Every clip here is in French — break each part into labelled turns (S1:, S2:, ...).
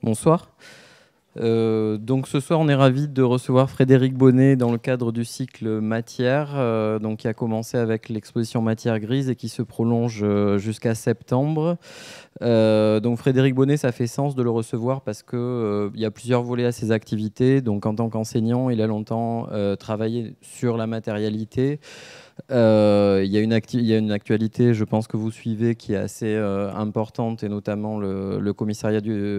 S1: Bonsoir. Donc ce soir, on est ravis de recevoir Frédéric Bonnet dans le cadre du cycle Matière, donc qui a commencé avec l'exposition Matière grise et qui se prolonge jusqu'à septembre. Donc Frédéric Bonnet, ça fait sens de le recevoir parce que il y a plusieurs volets à ses activités. Donc en tant qu'enseignant, il a longtemps travaillé sur la matérialité. Il y a une actualité, je pense que vous suivez, qui est assez importante, et notamment le commissariat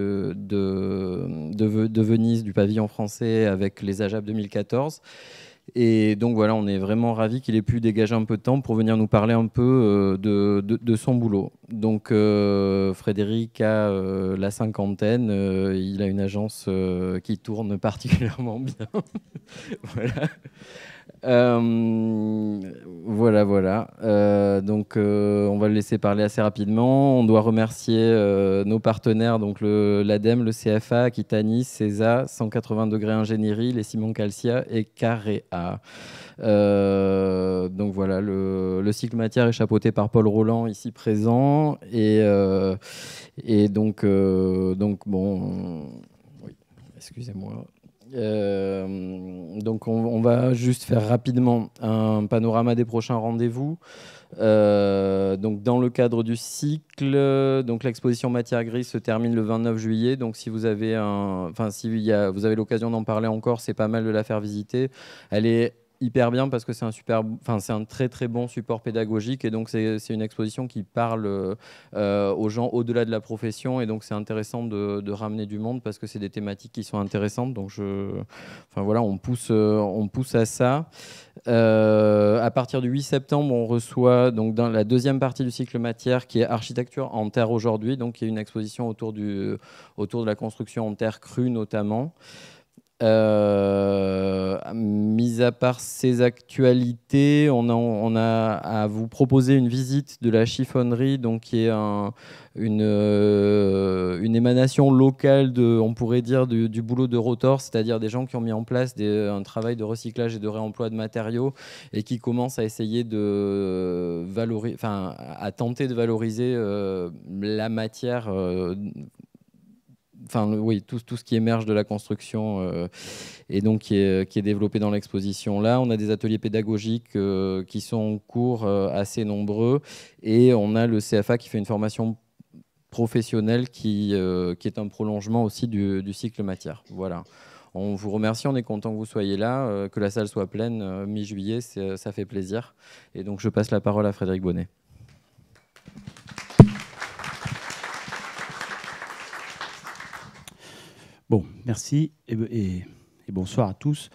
S1: de Venise du pavillon français avec les AJAP 2014. Et donc voilà, on est vraiment ravis qu'il ait pu dégager un peu de temps pour venir nous parler un peu de son boulot. Donc Frédéric a la cinquantaine, il a une agence qui tourne particulièrement bien. Voilà. Voilà. Donc, on va le laisser parler assez rapidement. On doit remercier nos partenaires, donc l'ADEME, le CFA, Aquitanis, CESA, 180 degrés Ingénierie, les Simon Calcia et Carrea. Donc voilà, le cycle Matière est chapeauté par Paul Roland, ici présent. Et donc bon, oui, excusez-moi. Donc on va juste faire rapidement un panorama des prochains rendez-vous. Donc dans le cadre du cycle, donc l'exposition Matière grise se termine le 29 juillet. Donc si vous avez vous avez l'occasion d'en parler encore, c'est pas mal de la faire visiter. Elle est hyper bien parce que c'est un très très bon support pédagogique, et donc c'est une exposition qui parle aux gens au-delà de la profession, et donc c'est intéressant de ramener du monde parce que c'est des thématiques qui sont intéressantes. Donc voilà, on pousse à ça. À partir du 8 septembre, on reçoit donc dans la deuxième partie du cycle Matière, qui est Architecture en terre aujourd'hui, donc il y a une exposition autour de la construction en terre crue notamment. Mis à part ces actualités, on a à vous proposer une visite de la chiffonnerie, donc qui est une émanation locale on pourrait dire du boulot de Rotor, c'est-à-dire des gens qui ont mis en place un travail de recyclage et de réemploi de matériaux, et qui commencent à essayer à tenter de valoriser la matière. Oui, tout ce qui émerge de la construction et donc qui est développé dans l'exposition. Là, on a des ateliers pédagogiques qui sont en cours assez nombreux, et on a le CFA qui fait une formation professionnelle qui est un prolongement aussi du cycle Matière. Voilà. On vous remercie, on est content que vous soyez là, que la salle soit pleine mi-juillet, ça fait plaisir. Et donc je passe la parole à Frédéric Bonnet.
S2: Bon, merci et bonsoir à tous.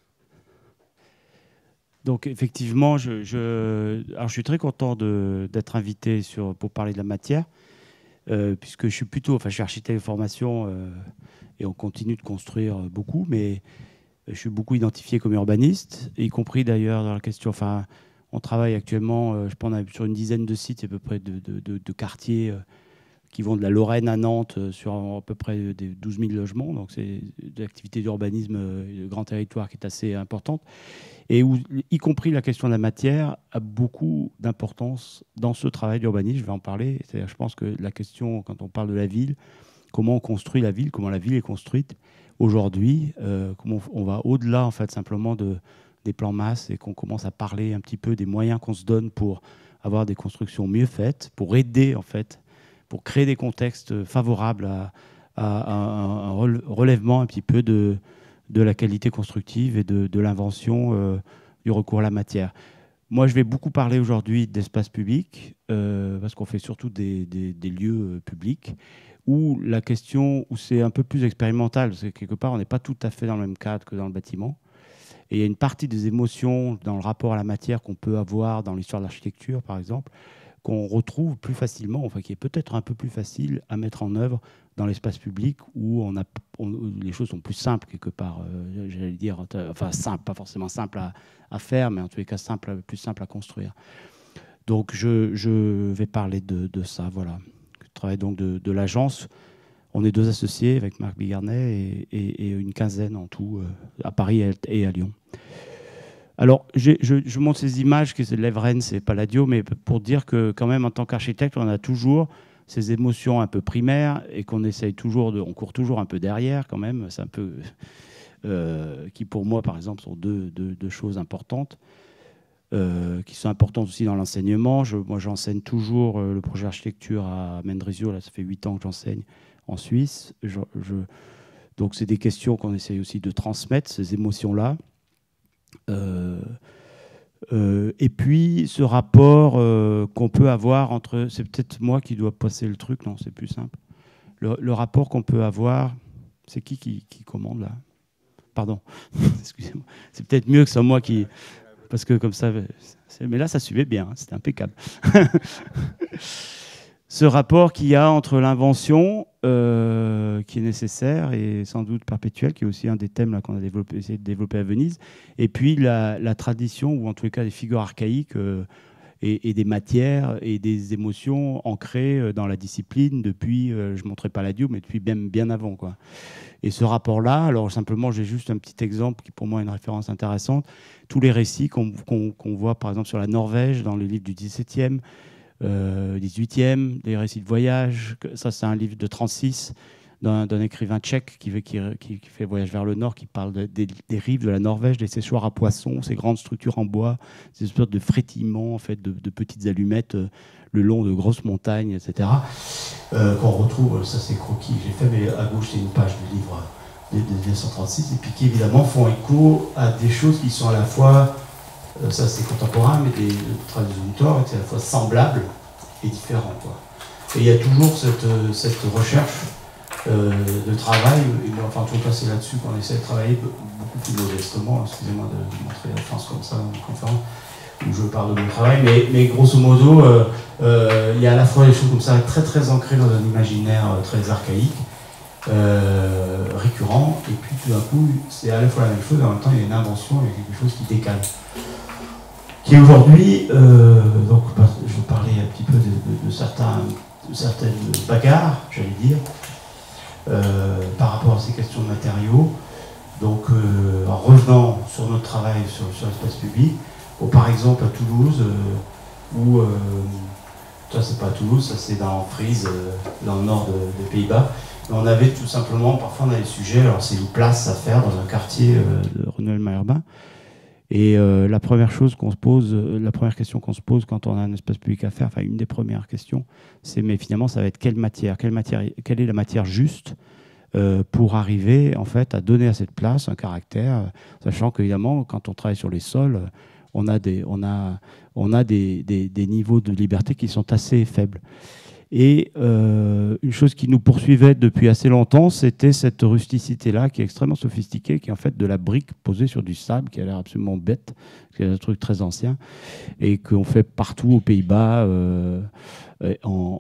S2: Donc effectivement, alors je suis très content d'être invité pour parler de la matière, puisque je suis architecte de formation et on continue de construire beaucoup, mais je suis beaucoup identifié comme urbaniste, y compris d'ailleurs dans la question. On travaille actuellement, je pense, sur une dizaine de sites à peu près de quartiers qui vont de la Lorraine à Nantes, sur à peu près 12 000 logements. Donc c'est de l'activité d'urbanisme de grand territoire qui est assez importante, et où, y compris la question de la matière, a beaucoup d'importance dans ce travail d'urbanisme. Je vais en parler. C'est-à-dire, je pense que la question, quand on parle de la ville, comment on construit la ville, comment la ville est construite aujourd'hui, comment on va au-delà en fait simplement des plans masse, et qu'on commence à parler un petit peu des moyens qu'on se donne pour avoir des constructions mieux faites, pour aider en fait, pour créer des contextes favorables à un relèvement un petit peu de la qualité constructive et de l'invention du recours à la matière. Moi, je vais beaucoup parler aujourd'hui d'espace public, parce qu'on fait surtout des lieux publics, où la question, où c'est un peu plus expérimental, parce que quelque part, on n'est pas tout à fait dans le même cadre que dans le bâtiment. Et il y a une partie des émotions dans le rapport à la matière qu'on peut avoir dans l'histoire de l'architecture, par exemple, qu'on retrouve plus facilement, qui est peut-être un peu plus facile à mettre en œuvre dans l'espace public, où les choses sont plus simples quelque part, j'allais dire, simple, pas forcément simple à faire, mais en tous les cas plus simple à construire. Donc je vais parler de ça, voilà. Je travaille donc de l'agence. On est 2 associés avec Marc Bigarnet et une quinzaine en tout à Paris et à Lyon. Alors, je montre ces images, que c'est l'Evren, c'est Palladio, mais pour dire que quand même, en tant qu'architecte, on a toujours ces émotions un peu primaires et qu'on essaye toujours on court toujours un peu derrière quand même. C'est un peu qui pour moi, par exemple, sont deux choses importantes. Qui sont importantes aussi dans l'enseignement. Moi, j'enseigne toujours le projet architecture à Mendrisio. Là, ça fait 8 ans que j'enseigne en Suisse. Donc, c'est des questions qu'on essaye aussi de transmettre, ces émotions-là. Et puis, ce rapport qu'on peut avoir entre... C'est peut-être moi qui dois passer le truc. Non, c'est plus simple. Le rapport qu'on peut avoir... C'est qui commande, là? Pardon. Excusez-moi. C'est peut-être mieux que ce soit moi qui... Parce que comme ça, mais là, ça suivait bien, hein, c'était impeccable. Ce rapport qu'il y a entre l'invention, qui est nécessaire et sans doute perpétuel, qui est aussi un des thèmes qu'on a essayé de développer à Venise, et puis la tradition, ou en tous les cas des figures archaïques, et des matières et des émotions ancrées dans la discipline depuis, je ne montrerai pas la Dieu, mais depuis bien avant, quoi. Et ce rapport-là, alors simplement, j'ai juste un petit exemple qui pour moi est une référence intéressante. Tous les récits qu'on voit par exemple sur la Norvège dans les livres du XVIIe, XVIIIe, des récits de voyage, ça c'est un livre de 1936 d'un écrivain tchèque qui fait voyage vers le nord, qui parle des rives de la Norvège, des séchoirs à poissons, ces grandes structures en bois, ces sortes de frétillements en fait, de petites allumettes le long de grosses montagnes, etc. Qu'on retrouve, ça c'est croquis que j'ai fait, mais à gauche c'est une page du livre de 1936, et puis qui évidemment font écho à des choses qui sont à la fois, ça c'est contemporain, mais des traducteurs, c'est à la fois semblables et différents, quoi. Et il y a toujours cette recherche de travail, et moi, enfin, en tout cas, c'est là-dessus qu'on essaie de travailler beaucoup plus modestement. Excusez-moi de montrer la France comme ça dans une conférence où je parle de mon travail, mais grosso modo, il y a à la fois des choses comme ça très très ancrées dans un imaginaire très archaïque, récurrent, et puis tout d'un coup, c'est à la fois la même chose, et en même temps, il y a une invention, il y a quelque chose qui décale. Qui aujourd'hui, donc je vais parler un petit peu de certaines bagarres, j'allais dire, par rapport à ces questions de matériaux. Donc, en revenant sur notre travail sur l'espace public, par exemple à Toulouse, où, ça c'est pas à Toulouse, ça c'est dans Frise, dans le nord des Pays-Bas, on avait tout simplement, parfois on a des sujets, alors c'est une place à faire dans un quartier de Renouvel-Malherbe. Et la première chose qu'on se pose, la première question qu'on se pose quand on a un espace public à faire, enfin une des premières questions, c'est mais finalement ça va être quelle est la matière juste pour arriver en fait à donner à cette place un caractère, sachant qu'évidemment quand on travaille sur les sols, on a des niveaux de liberté qui sont assez faibles. Et une chose qui nous poursuivait depuis assez longtemps, c'était cette rusticité-là qui est extrêmement sophistiquée, qui est en fait de la brique posée sur du sable, qui a l'air absolument bête, qui est un truc très ancien, et qu'on fait partout aux Pays-Bas et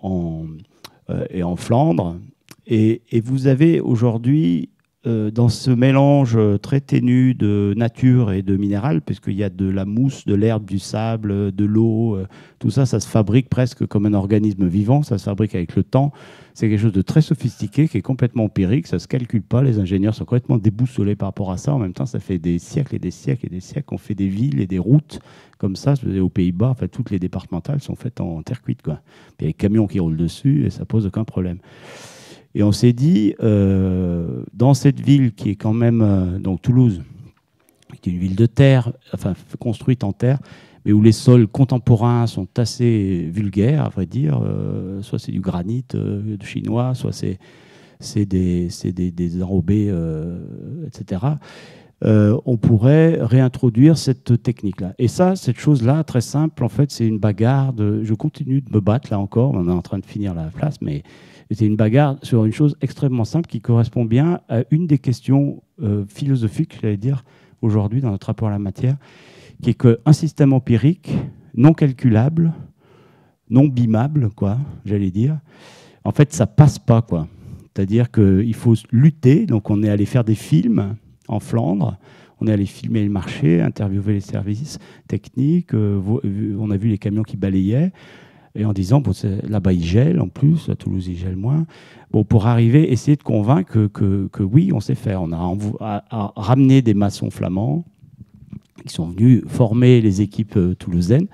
S2: en Flandre. Et vous avez aujourd'hui, dans ce mélange très ténu de nature et de minéral, puisqu'il y a de la mousse, de l'herbe, du sable, de l'eau, tout ça, ça se fabrique presque comme un organisme vivant, ça se fabrique avec le temps. C'est quelque chose de très sophistiqué, qui est complètement empirique, ça ne se calcule pas, les ingénieurs sont complètement déboussolés par rapport à ça. En même temps, ça fait des siècles et des siècles et des siècles qu'on fait des villes et des routes comme ça. Aux Pays-Bas, en fait, toutes les départementales sont faites en terre cuite, quoi. Puis il y a des camions qui roulent dessus et ça pose aucun problème. Et on s'est dit, dans cette ville qui est quand même, donc Toulouse, qui est une ville de terre, enfin construite en terre, mais où les sols contemporains sont assez vulgaires, à vrai dire. Soit c'est du granit chinois, soit c'est des enrobés, etc. On pourrait réintroduire cette technique-là. Et ça, cette chose-là, très simple, en fait, c'est une bagarre. Je continue de me battre, là encore, on est en train de finir la place, mais c'est une bagarre sur une chose extrêmement simple qui correspond bien à une des questions philosophiques, j'allais dire, aujourd'hui, dans notre rapport à la matière, qui est qu'un système empirique non calculable, non bimable, quoi, j'allais dire, en fait, ça passe pas, quoi. C'est-à-dire qu'il faut lutter. Donc, on est allé faire des films en Flandre, on est allé filmer le marché, interviewer les services techniques, on a vu les camions qui balayaient, et en disant, bon, là-bas, il gèle en plus, à Toulouse, il gèle moins. Bon, pour arriver, essayer de convaincre que oui, on sait faire. On a ramené des maçons flamands qui sont venus former les équipes toulousaines.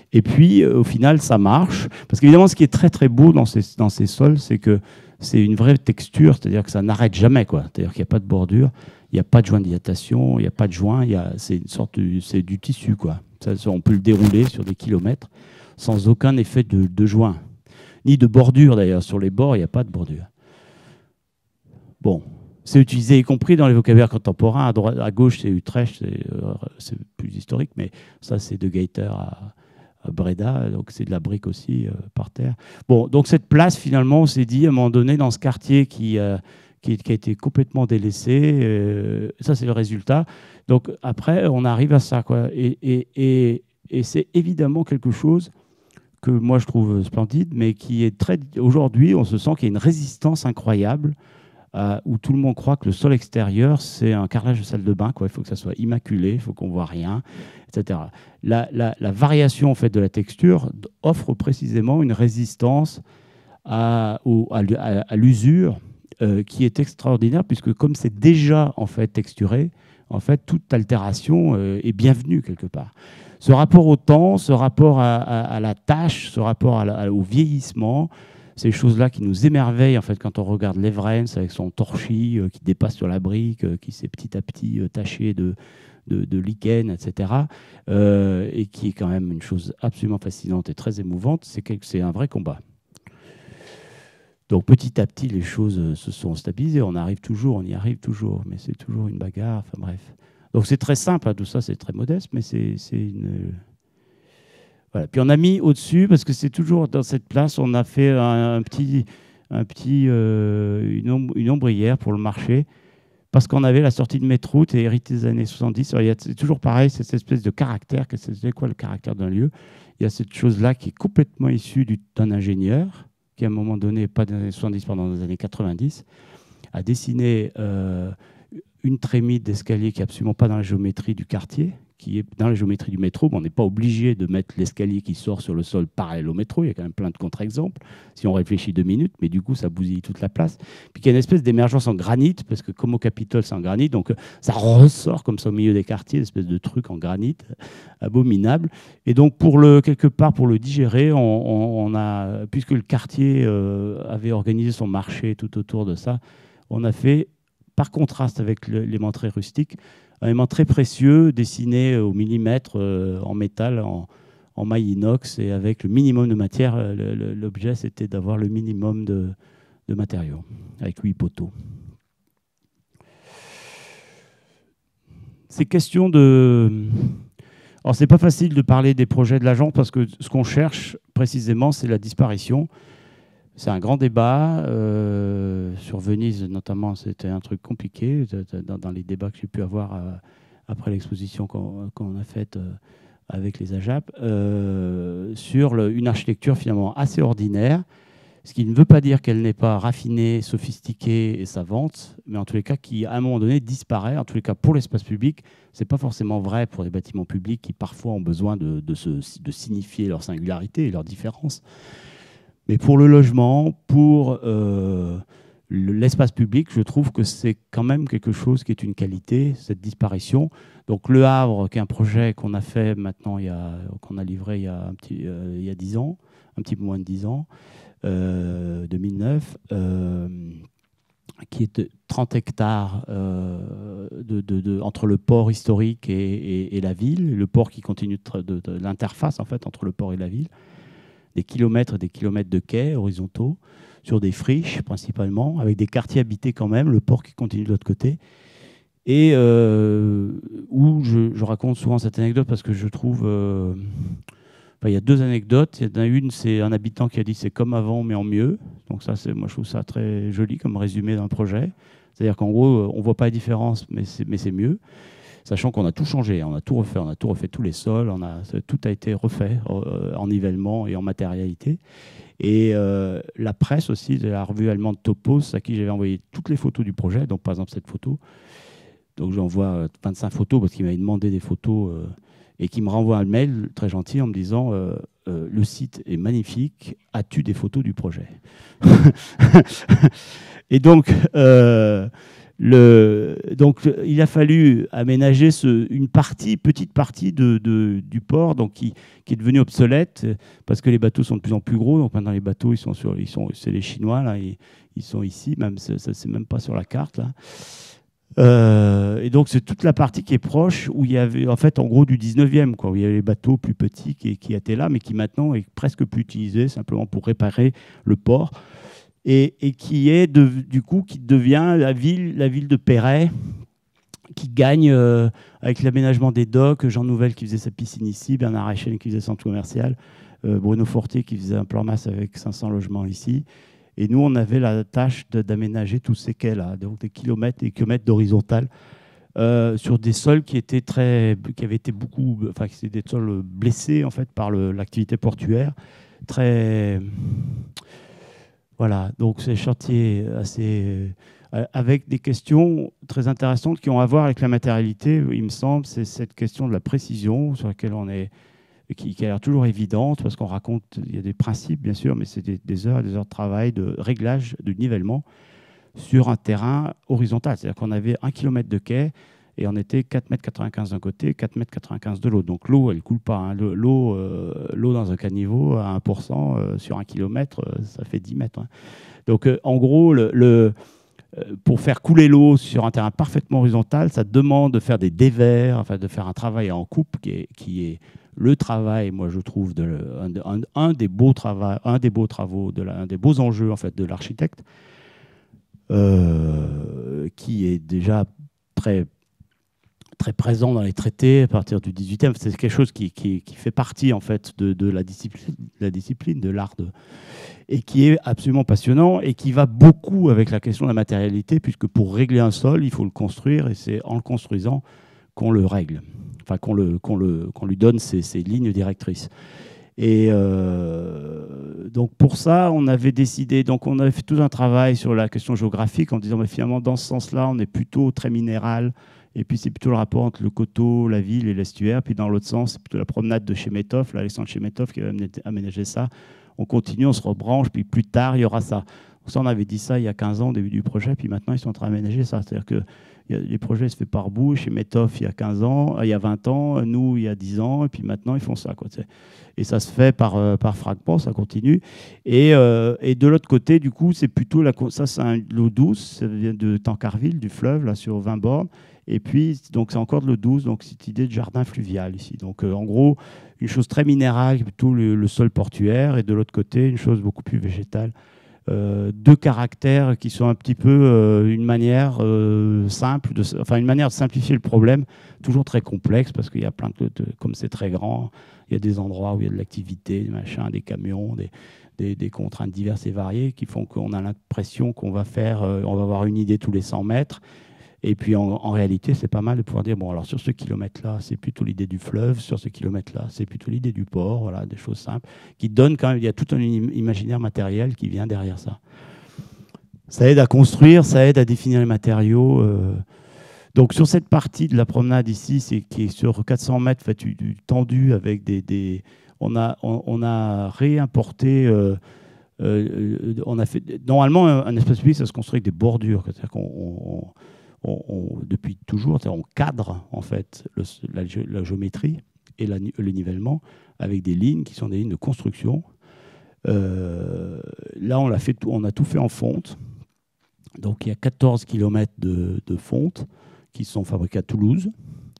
S2: Et puis, au final, ça marche. Parce qu'évidemment, ce qui est très, très beau dans ces sols, c'est que c'est une vraie texture, c'est-à-dire que ça n'arrête jamais, quoi. C'est-à-dire qu'il n'y a pas de bordure, il n'y a pas de joint de dilatation, il n'y a pas de joint, c'est c'est du tissu, quoi. Ça, on peut le dérouler sur des kilomètres sans aucun effet de joint. Ni de bordure, d'ailleurs. Sur les bords, il n'y a pas de bordure. Bon. C'est utilisé, y compris dans les vocabulaires contemporains. À gauche, c'est Utrecht, c'est plus historique, mais ça, c'est de Gaiter à Breda, donc c'est de la brique aussi par terre. Bon, donc cette place, finalement, on s'est dit, à un moment donné, dans ce quartier qui a été complètement délaissé, ça, c'est le résultat. Donc après, on arrive à ça, quoi. Et c'est évidemment quelque chose que moi, je trouve splendide, mais qui est très... Aujourd'hui, on se sent qu'il y a une résistance incroyable où tout le monde croit que le sol extérieur, c'est un carrelage de salle de bain, quoi. Il faut que ça soit immaculé, il faut qu'on ne voit rien, etc. La variation en fait, de la texture offre précisément une résistance à l'usure qui est extraordinaire, puisque comme c'est déjà en fait, texturé, en fait, toute altération est bienvenue quelque part. Ce rapport au temps, ce rapport à la tâche, ce rapport au vieillissement, ces choses-là qui nous émerveillent en fait, quand on regarde l'Evrens avec son torchis qui dépasse sur la brique, qui s'est petit à petit taché de lichen, etc. Et qui est quand même une chose absolument fascinante et très émouvante, c'est un vrai combat. Donc petit à petit, les choses se sont stabilisées. On y arrive toujours, mais c'est toujours une bagarre, enfin bref. Donc c'est très simple, hein, tout ça c'est très modeste, mais c'est une... Voilà. Puis on a mis au-dessus, parce que c'est toujours dans cette place, on a fait une ombrière pour le marché, parce qu'on avait la sortie de métro, et hérité des années 70. C'est toujours pareil, c'est cette espèce de caractère. C'est quoi le caractère d'un lieu? Il y a cette chose-là qui est complètement issue d'un ingénieur, qui à un moment donné, pas dans les années 70, pendant les années 90, a dessiné une trémie d'escalier qui n'est absolument pas dans la géométrie du quartier, qui est dans la géométrie du métro. On n'est pas obligé de mettre l'escalier qui sort sur le sol parallèle au métro. Il y a quand même plein de contre-exemples, si on réfléchit 2 minutes, mais du coup, ça bousille toute la place. Puis il y a une espèce d'émergence en granit, parce que comme au Capitole, c'est en granit, donc ça ressort comme ça au milieu des quartiers, une espèce de truc en granit abominable. Et donc, quelque part, pour le digérer, on a, puisque le quartier avait organisé son marché tout autour de ça, on a fait, par contraste avec l'élément très rustique, un élément très précieux, dessiné au millimètre en métal, en maille inox, et avec le minimum de matière. L'objet, c'était d'avoir le minimum de matériaux, avec 8 poteaux. C'est question de... Alors, c'est pas facile de parler des projets de l'agence, parce que ce qu'on cherche, précisément, c'est la disparition. C'est un grand débat. Sur Venise, notamment, c'était un truc compliqué dans les débats que j'ai pu avoir après l'exposition qu'on a faite avec les AJAP, sur une architecture finalement assez ordinaire, ce qui ne veut pas dire qu'elle n'est pas raffinée, sophistiquée et savante, mais en tous les cas qui, à un moment donné, disparaît. En tous les cas, pour l'espace public, ce n'est pas forcément vrai pour les bâtiments publics qui parfois ont besoin de signifier leur singularité et leur différence. Mais pour le logement, pour l'espace public, je trouve que c'est quand même quelque chose qui est une qualité, cette disparition. Donc Le Havre, qui est un projet qu'on a fait maintenant, qu'on a livré il y a 10 ans, un petit peu moins de 10 ans, 2009, qui est 30 hectares entre le port historique et la ville, le port qui continue de l'interface en fait entre le port et la ville. Des kilomètres et des kilomètres de quais horizontaux, sur des friches principalement, avec des quartiers habités quand même, le port qui continue de l'autre côté. Et où je raconte souvent cette anecdote parce que je trouve... il y a 2 anecdotes. Il y en a une, c'est un habitant qui a dit c'est comme avant mais en mieux. Donc ça, moi je trouve ça très joli comme résumé d'un projet. C'est-à-dire qu'en gros, on ne voit pas la différence, mais c'est mieux. Sachant qu'on a tout changé, on a tout refait tous les sols, tout a été refait en nivellement et en matérialité. Et la presse aussi, de la revue allemande Topos, à qui j'avais envoyé toutes les photos du projet, donc par exemple cette photo. Donc j'envoie 25 photos parce qu'il m'avait demandé des photos et qui me renvoie un mail très gentil en me disant le site est magnifique, as-tu des photos du projet? Et donc... Donc, il a fallu aménager une petite partie du port, donc qui est devenu obsolète parce que les bateaux sont de plus en plus gros. Donc maintenant, les bateaux, c'est les Chinois là, ils sont ici, même ça, c'est même pas sur la carte là. Et donc, c'est toute la partie qui est proche où il y avait, en fait, en gros, du 19e, quoi, où il y avait les bateaux plus petits qui étaient là, mais qui maintenant est presque plus utilisé simplement pour réparer le port. Et qui est du coup qui devient la ville de Perret, qui gagne avec l'aménagement des docks, Jean Nouvel qui faisait sa piscine ici, Bernard Reichen qui faisait son centre commercial, Bruno Fortier qui faisait un plan masse avec 500 logements ici. Et nous, on avait la tâche d'aménager tous ces quais-là, donc des kilomètres et kilomètres d'horizontale, sur des sols qui avaient été beaucoup, enfin, qui étaient des sols blessés en fait par l'activité portuaire, très. Voilà, donc c'est un chantier assez, avec des questions très intéressantes qui ont à voir avec la matérialité, il me semble. C'est cette question de la précision sur laquelle on est, qui a l'air toujours évidente, parce qu'on raconte, il y a des principes bien sûr, mais c'est des heures et des heures de travail, de réglage, de nivellement sur un terrain horizontal. C'est-à-dire qu'on avait 1 km de quai et on était 4,95 m d'un côté, 4,95 m de l'autre. Donc l'eau, elle ne coule pas. Hein. L'eau dans un caniveau à 1% sur 1 km, ça fait 10 mètres. Hein. Donc en gros, pour faire couler l'eau sur un terrain parfaitement horizontal, ça demande de faire des dévers, enfin de faire un travail en coupe qui est le travail, moi je trouve, un des beaux travaux, un des beaux enjeux en fait, de l'architecte, qui est déjà très présent dans les traités à partir du 18e. C'est quelque chose qui fait partie en fait de la discipline, de l'art, et qui est absolument passionnant et qui va beaucoup avec la question de la matérialité, puisque pour régler un sol, il faut le construire et c'est en le construisant qu'on le règle, enfin qu'on lui donne ses lignes directrices. Et donc pour ça, on avait décidé, donc on avait fait tout un travail sur la question géographique en disant mais finalement dans ce sens-là, on est plutôt très minéral. Et puis, c'est plutôt le rapport entre le coteau, la ville et l'estuaire. Puis, dans l'autre sens, c'est plutôt la promenade de Chemetov, Alexandre Chemetov qui avait aménagé ça. On continue, on se rebranche, puis plus tard, il y aura ça. Donc, ça, on avait dit ça il y a 15 ans, au début du projet, puis maintenant, ils sont en train d'aménager ça. C'est-à-dire que les projets se font par bout. Chemetov, il y a 15 ans, il y a 20 ans, nous, il y a 10 ans, et puis maintenant, ils font ça. Quoi, et ça se fait par fragments, ça continue. Et de l'autre côté, du coup, c'est plutôt ça, c'est l'eau douce, ça vient de Tancarville, du fleuve, là, sur 20 bornes. Et puis, donc, c'est encore de l'eau douce, donc cette idée de jardin fluvial ici. Donc, en gros, une chose très minérale, plutôt le sol portuaire, et de l'autre côté, une chose beaucoup plus végétale. Deux caractères qui sont un petit peu une manière simple, une manière de simplifier le problème, toujours très complexe, parce qu'il y a plein comme c'est très grand, il y a des endroits où il y a de l'activité, des machins, des camions, des contraintes diverses et variées qui font qu'on a l'impression qu'on va on va avoir une idée tous les 100 mètres. Et puis en réalité, c'est pas mal de pouvoir dire, bon, alors sur ce kilomètre-là, c'est plutôt l'idée du fleuve, sur ce kilomètre-là, c'est plutôt l'idée du port, voilà, des choses simples, qui donnent quand même, il y a tout un imaginaire matériel qui vient derrière ça. Ça aide à construire, ça aide à définir les matériaux. Donc sur cette partie de la promenade ici, qui est sur 400 mètres, fait, du tendu, avec on a réimporté... on a fait, normalement, un espace public, ça se construit avec des bordures, c'est-à-dire qu'on... depuis toujours, on cadre en fait la géométrie et le nivellement avec des lignes qui sont des lignes de construction. Là, on a tout fait en fonte. Donc, il y a 14 km de fonte qui sont fabriqués à Toulouse.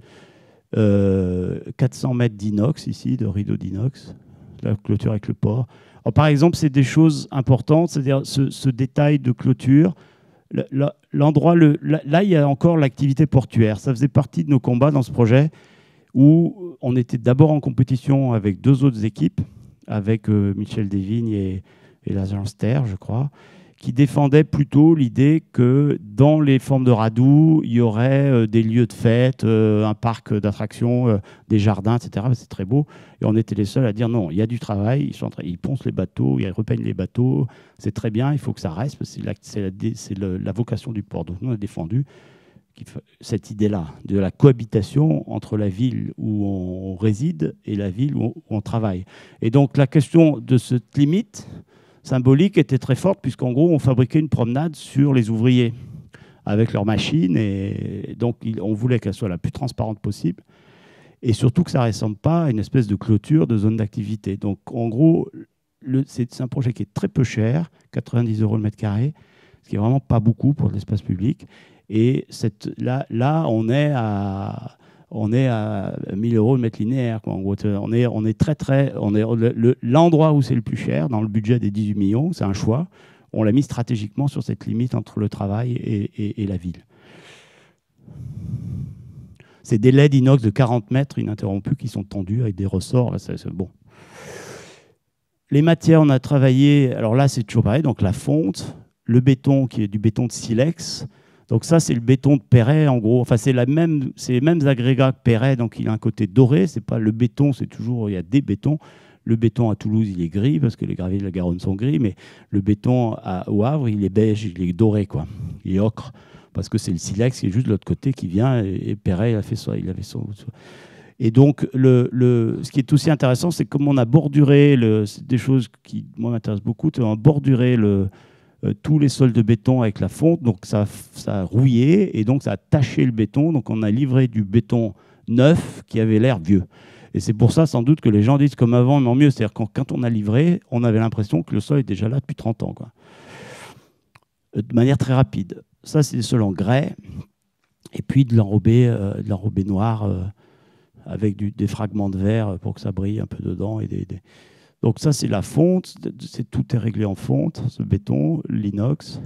S2: 400 mètres d'inox ici, de rideau d'inox. La clôture avec le port. Alors, par exemple, c'est des choses importantes, c'est-à-dire ce détail de clôture. L'endroit, là, il y a encore l'activité portuaire. Ça faisait partie de nos combats dans ce projet où on était d'abord en compétition avec deux autres équipes, avec Michel Desvignes et l'agence Terre, je crois, qui défendaient plutôt l'idée que dans les formes de Radoux, il y aurait des lieux de fête, un parc d'attractions, des jardins, etc. C'est très beau. Et on était les seuls à dire non, il y a du travail, ils poncent les bateaux, ils repeignent les bateaux, c'est très bien, il faut que ça reste, parce que c'est la vocation du port. Donc nous, on a défendu cette idée-là, de la cohabitation entre la ville où on réside et la ville où on travaille. Et donc la question de cette limite symbolique était très forte, puisqu'en gros, on fabriquait une promenade sur les ouvriers, avec leurs machines. Et donc, on voulait qu'elle soit la plus transparente possible. Et surtout que ça ne ressemble pas à une espèce de clôture de zone d'activité. Donc, en gros, c'est un projet qui est très peu cher, 90 € le mètre carré, ce qui est vraiment pas beaucoup pour l'espace public. Et là, on est à 1000 € le mètre linéaire, quoi. En gros, on est très, l'endroit où c'est le plus cher, dans le budget des 18 millions, c'est un choix. On l'a mis stratégiquement sur cette limite entre le travail et la ville. C'est des LED inox de 40 mètres ininterrompus qui sont tendus avec des ressorts. Là, c'est bon. Les matières, on a travaillé. Alors là, c'est toujours pareil. Donc la fonte, le béton qui est du béton de silex. Donc ça, c'est le béton de Perret, en gros. Enfin, c'est les mêmes agrégats que Perret. Donc il a un côté doré. C'est pas le béton, c'est toujours, il y a des bétons. Le béton à Toulouse, il est gris parce que les graviers de la Garonne sont gris. Mais le béton au Havre, il est beige, il est doré, quoi. Il est ocre. Parce que c'est le silex qui est juste de l'autre côté qui vient, et Perret, il a fait ça, il avait ça. Et donc, ce qui est aussi intéressant, c'est comme on a borduré, c'est des choses qui, moi, m'intéressent beaucoup, on a borduré tous les sols de béton avec la fonte, donc ça a rouillé, et donc ça a taché le béton, donc on a livré du béton neuf qui avait l'air vieux. Et c'est pour ça, sans doute, que les gens disent comme avant, mais en mieux, c'est-à-dire quand on a livré, on avait l'impression que le sol est déjà là depuis 30 ans, quoi. De manière très rapide. Ça, c'est des sols en grès, et puis de l'enrobé noir avec des fragments de verre pour que ça brille un peu dedans. Donc ça, c'est la fonte. Tout est réglé en fonte, ce béton, l'inox.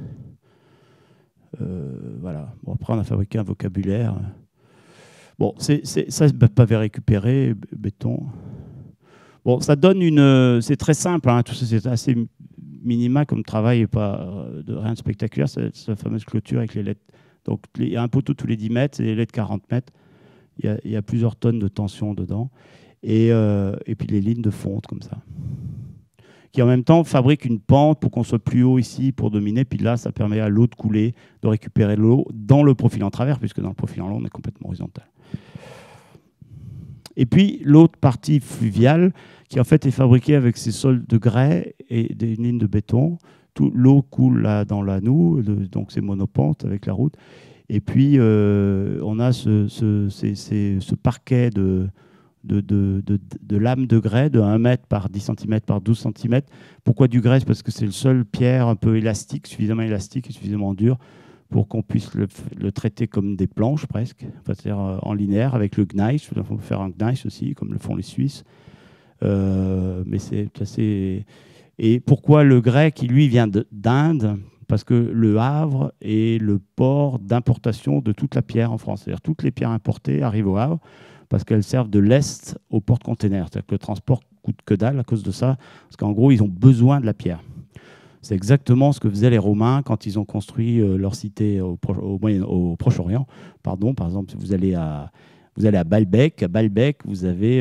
S2: Voilà. Bon, après, on a fabriqué un vocabulaire. Bon, ça, c'est pavé récupéré, béton. Bon, ça donne c'est très simple, hein, tout ça, c'est assez minima comme travail et pas rien de spectaculaire. C'est la fameuse clôture avec les LED. Donc, il y a un poteau tous les 10 mètres, c'est les LED 40 mètres. Il y a plusieurs tonnes de tension dedans. Et puis les lignes de fonte, comme ça. Qui en même temps fabriquent une pente pour qu'on soit plus haut ici pour dominer. Puis là, ça permet à l'eau de couler, de récupérer l'eau dans le profil en travers, puisque dans le profil en long, on est complètement horizontal. Et puis l'autre partie fluviale, qui en fait est fabriquée avec ces sols de grès et des lignes de béton. L'eau coule là dans l'Anoue, donc c'est monopente avec la route. Et puis on a ce parquet de lames de grès de 1 mètre par 10 cm par 12 cm. Pourquoi du grès? Parce que c'est le seul pierre un peu élastique, suffisamment élastique et suffisamment dur pour qu'on puisse le traiter comme des planches presque, enfin, c'est-à-dire en linéaire avec le gneiss. Il faut faire un gneiss aussi, comme le font les Suisses. Mais c'est assez... Et pourquoi le grès qui, lui, vient d'Inde? Parce que le Havre est le port d'importation de toute la pierre en France. C'est-à-dire toutes les pierres importées arrivent au Havre parce qu'elles servent de lest au porte-container. C'est-à-dire que le transport coûte que dalle à cause de ça, parce qu'en gros, ils ont besoin de la pierre. C'est exactement ce que faisaient les Romains quand ils ont construit leur cité au Proche-Orient. Par exemple, vous allez à Baalbek. À Baalbek, vous avez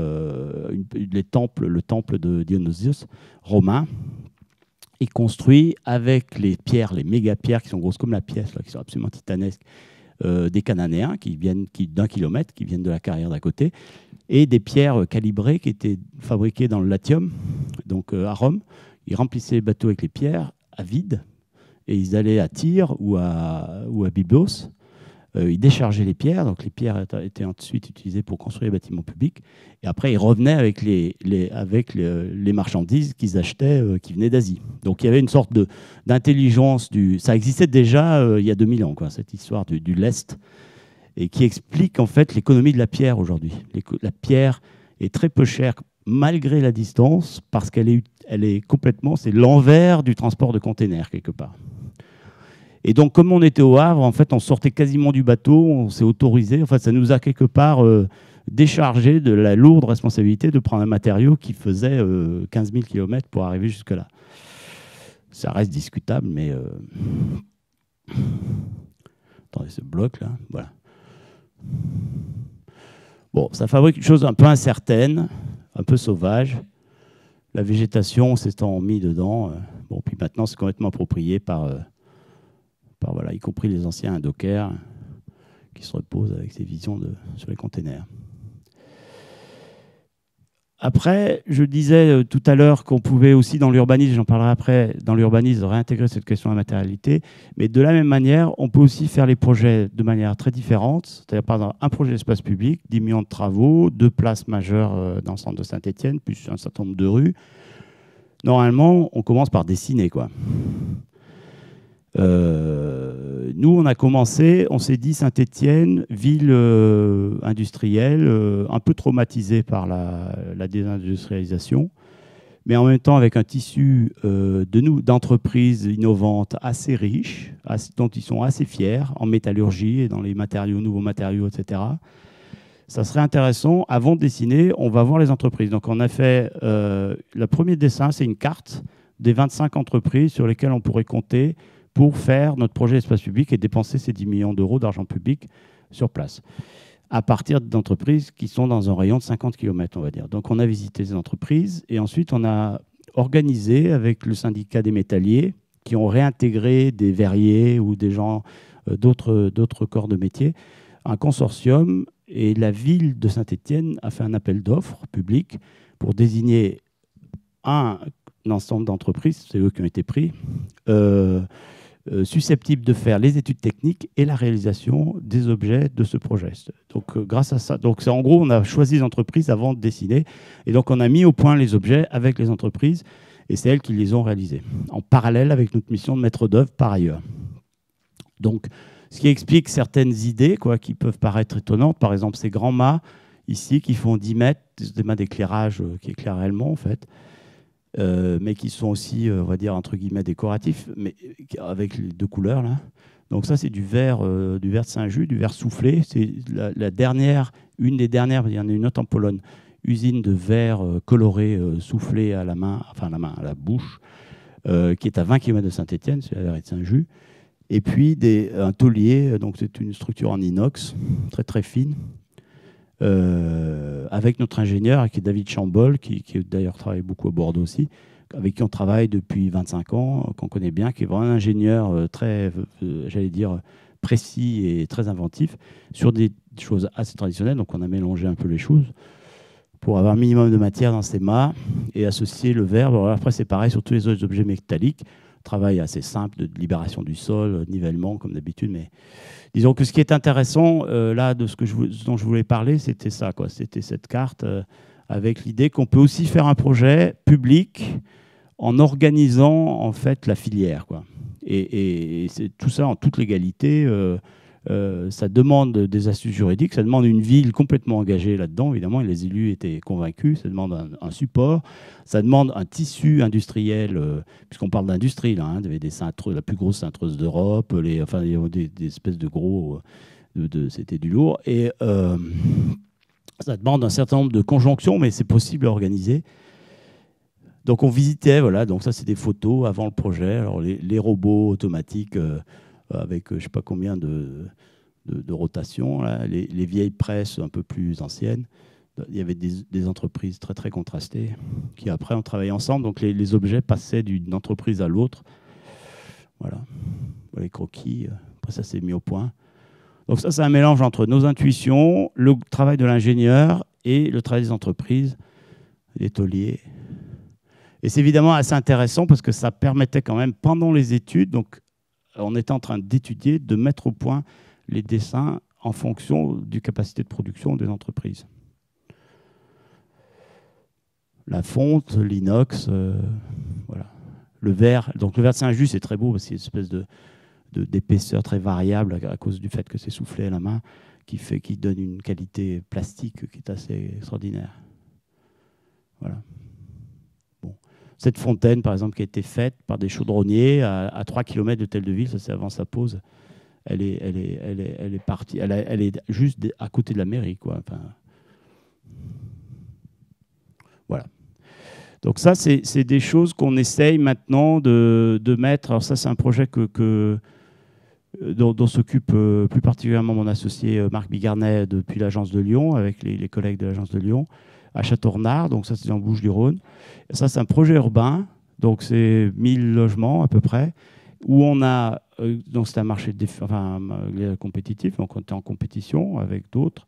S2: le temple de Dionysos romain, est construit avec les pierres, les méga-pierres qui sont grosses comme la pièce, là, qui sont absolument titanesques, des Cananéens d'1 kilomètre, qui viennent de la carrière d'à côté, et des pierres calibrées qui étaient fabriquées dans le Latium, donc à Rome. Ils remplissaient les bateaux avec les pierres à vide, et ils allaient à Tyr ou à Byblos. Ils déchargeaient les pierres, donc les pierres étaient ensuite utilisées pour construire les bâtiments publics. Et après, ils revenaient avec les marchandises qu'ils achetaient, qui venaient d'Asie. Donc il y avait une sorte d'intelligence. Ça existait déjà il y a 2000 ans, quoi, cette histoire du lest, et qui explique en fait l'économie de la pierre aujourd'hui. La pierre est très peu chère malgré la distance, parce qu'elle est complètement, c'est l'envers du transport de containers quelque part. Et donc, comme on était au Havre, en fait, on sortait quasiment du bateau, on s'est autorisé. En fait, ça nous a quelque part déchargé de la lourde responsabilité de prendre un matériau qui faisait 15 000 km pour arriver jusque-là. Ça reste discutable, mais... Attendez, ce bloc-là, voilà. Bon, ça fabrique une chose un peu incertaine, un peu sauvage. La végétation s'étant mis dedans. Bon, puis maintenant, c'est complètement approprié par voilà, y compris les anciens dockers qui se reposent avec ces visions sur les containers. Après, je disais tout à l'heure qu'on pouvait aussi dans l'urbanisme, j'en parlerai après, dans l'urbanisme, réintégrer cette question de la matérialité. Mais de la même manière, on peut aussi faire les projets de manière très différente. C'est-à-dire, par exemple, un projet d'espace public, 10 millions de travaux, 2 places majeures dans le centre de Saint-Étienne, plus un certain nombre de rues. Normalement, on commence par dessiner, quoi. Nous, on a commencé, on s'est dit Saint-Étienne, ville industrielle, un peu traumatisée par la désindustrialisation, mais en même temps avec un tissu d'entreprises innovantes assez riches, dont ils sont assez fiers en métallurgie et dans les matériaux, nouveaux matériaux, etc. Ça serait intéressant, avant de dessiner, on va voir les entreprises. Donc on a fait, le premier dessin, c'est une carte des 25 entreprises sur lesquelles on pourrait compter pour faire notre projet d'espace public et dépenser ces 10 millions d'euros d'argent public sur place, à partir d'entreprises qui sont dans un rayon de 50 km, on va dire. Donc on a visité ces entreprises et ensuite on a organisé avec le syndicat des métalliers qui ont réintégré des verriers ou des gens d'autres corps de métier, un consortium, et la ville de Saint-Étienne a fait un appel d'offres public pour désigner un ensemble d'entreprises, c'est eux qui ont été pris, susceptibles de faire les études techniques et la réalisation des objets de ce projet. Donc, grâce à ça, donc en gros, on a choisi les entreprises avant de dessiner, et donc on a mis au point les objets avec les entreprises, et c'est elles qui les ont réalisés, en parallèle avec notre mission de maître d'œuvre par ailleurs. Donc, ce qui explique certaines idées qui peuvent paraître étonnantes, par exemple ces grands mâts ici qui font 10 mètres, des mâts d'éclairage qui éclairent réellement en fait, mais qui sont aussi, on va dire, entre guillemets, décoratifs, mais avec les 2 couleurs, là. Donc ça, c'est du verre de Saint-Just, du verre soufflé. C'est la dernière, une des dernières, il y en a une autre en Pologne, usine de verre coloré, soufflé à la main, enfin à la bouche, qui est à 20 km de Saint-Étienne, c'est la verre de Saint-Just. Et puis un taulier, donc c'est une structure en inox, très très fine, avec notre ingénieur, qui est David Chambol, qui d'ailleurs travaille beaucoup à Bordeaux aussi, avec qui on travaille depuis 25 ans, qu'on connaît bien, qui est vraiment un ingénieur très, j'allais dire, précis et très inventif, sur des choses assez traditionnelles. Donc on a mélangé un peu les choses pour avoir un minimum de matière dans ces mâts et associer le verre. Bon, après, c'est pareil sur tous les autres objets métalliques. Travail assez simple de libération du sol, nivellement comme d'habitude, mais disons que ce qui est intéressant là de dont je voulais parler, c'était ça, c'était cette carte avec l'idée qu'on peut aussi faire un projet public en organisant en fait la filière, et c'est tout ça en toute légalité. Ça demande des astuces juridiques, ça demande une ville complètement engagée là-dedans, évidemment, et les élus étaient convaincus, ça demande un support, ça demande un tissu industriel, puisqu'on parle d'industrie, là, il y avait la plus grosse cintreuse d'Europe, il y avait des espèces de gros, c'était du lourd, et ça demande un certain nombre de conjonctions, mais c'est possible à organiser. Donc on visitait, voilà, donc ça c'est des photos avant le projet, alors les robots automatiques, avec je ne sais pas combien de rotations, là, les vieilles presses un peu plus anciennes. Il y avait des entreprises très, très contrastées qui, après, ont travaillé ensemble. Donc, les objets passaient d'une entreprise à l'autre. Voilà. Les croquis. Après, ça s'est mis au point. Donc, ça, c'est un mélange entre nos intuitions, le travail de l'ingénieur et le travail des entreprises, des tauliers. Et c'est évidemment assez intéressant parce que ça permettait quand même, pendant les études, donc, on était en train d'étudier, de mettre au point les dessins en fonction du capacité de production des entreprises. La fonte, l'inox, voilà. Le verre, donc le verre de Saint-Just, c'est très beau parce qu'il y a une espèce d'épaisseur très variable à cause du fait que c'est soufflé à la main, qui donne une qualité plastique qui est assez extraordinaire. Voilà. Cette fontaine, par exemple, qui a été faite par des chaudronniers à 3 km de Telle-de-Ville, ça c'est avant sa pause. Elle est partie, elle est juste à côté de la mairie, Enfin, voilà. Donc ça, c'est des choses qu'on essaye maintenant de mettre. Alors ça, c'est un projet dont s'occupe plus particulièrement mon associé Marc Bigarnet depuis l'agence de Lyon, avec les collègues de l'agence de Lyon, à Château-Renard, donc ça c'est en Bouches-du-Rhône. Ça c'est un projet urbain, donc c'est 1000 logements à peu près, où on a, donc c'est un marché compétitif, donc on était en compétition avec d'autres,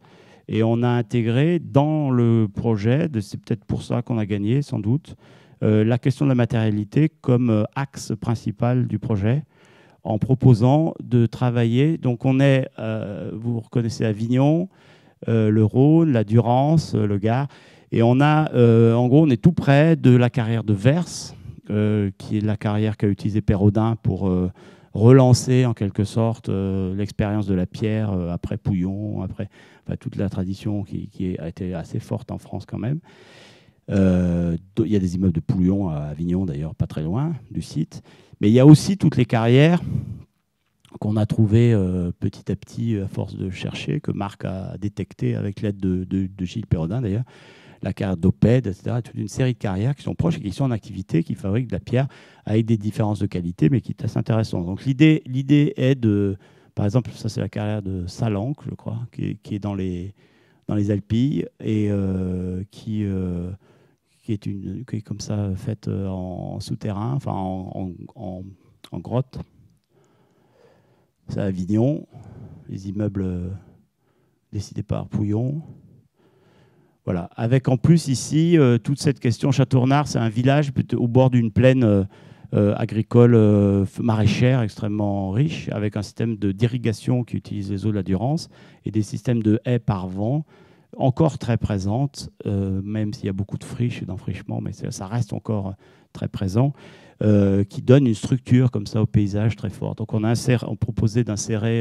S2: Et on a intégré dans le projet, c'est peut-être pour ça qu'on a gagné, sans doute, la question de la matérialité comme axe principal du projet, en proposant de travailler. Donc on est, vous reconnaissez Avignon, le Rhône, la Durance, le Gard, et on a, en gros, on est tout près de la carrière de Vers, qui est la carrière qu'a utilisée Pérodin pour relancer en quelque sorte l'expérience de la pierre après Pouillon, après toute la tradition qui a été assez forte en France quand même. Il y a des immeubles de Pouillon à Avignon d'ailleurs, pas très loin du site. Mais il y a aussi toutes les carrières qu'on a trouvées petit à petit à force de chercher, que Marc a détecté avec l'aide de Gilles Pérodin d'ailleurs, la carrière d'Opède, etc. Toute une série de carrières qui sont proches et qui sont en activité, qui fabriquent de la pierre avec des différences de qualité, mais qui est assez intéressant. Donc l'idée est de, par exemple, ça c'est la carrière de Salanque, je crois, qui est dans les Alpilles et qui est comme ça faite en souterrain, enfin en grotte. C'est à Avignon, les immeubles décidés par Pouillon. Voilà. Avec en plus ici toute cette question. Châteaurenard, c'est un village au bord d'une plaine agricole maraîchère extrêmement riche, avec un système d'irrigation qui utilise les eaux de la Durance et des systèmes de haies par vent encore très présentes, même s'il y a beaucoup de friches et d'enfrichements, mais ça reste encore très présent, qui donne une structure comme ça au paysage très forte. Donc on proposait d'insérer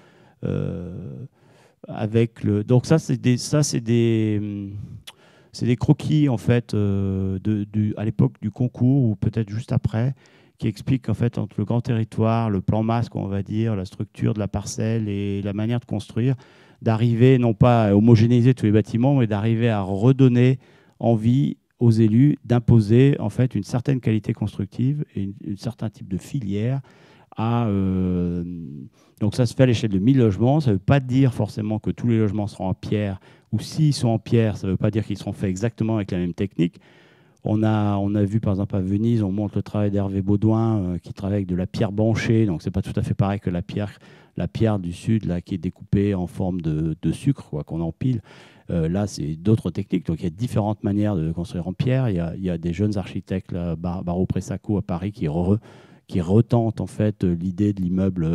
S2: avec le... Donc ça c'est des croquis en fait à l'époque du concours ou peut-être juste après, qui expliquent en fait entre le grand territoire, le plan masque on va dire, la structure de la parcelle et la manière de construire, d'arriver non pas à homogénéiser tous les bâtiments, mais d'arriver à redonner envie aux élus d'imposer en fait une certaine qualité constructive et un certain type de filière. Donc ça se fait à l'échelle de 1000 logements. Ça ne veut pas dire forcément que tous les logements seront en pierre, ou s'ils sont en pierre, ça ne veut pas dire qu'ils seront faits exactement avec la même technique. On a vu par exemple à Venise, on montre le travail d'Hervé Baudouin qui travaille avec de la pierre banchée, donc c'est pas tout à fait pareil que la pierre du sud là, qui est découpée en forme de sucre qu'on empile. Là, c'est d'autres techniques. Donc, il y a différentes manières de construire en pierre. Il y a des jeunes architectes, là, Barreau Pressaco à Paris, qui retentent en fait l'idée de l'immeuble,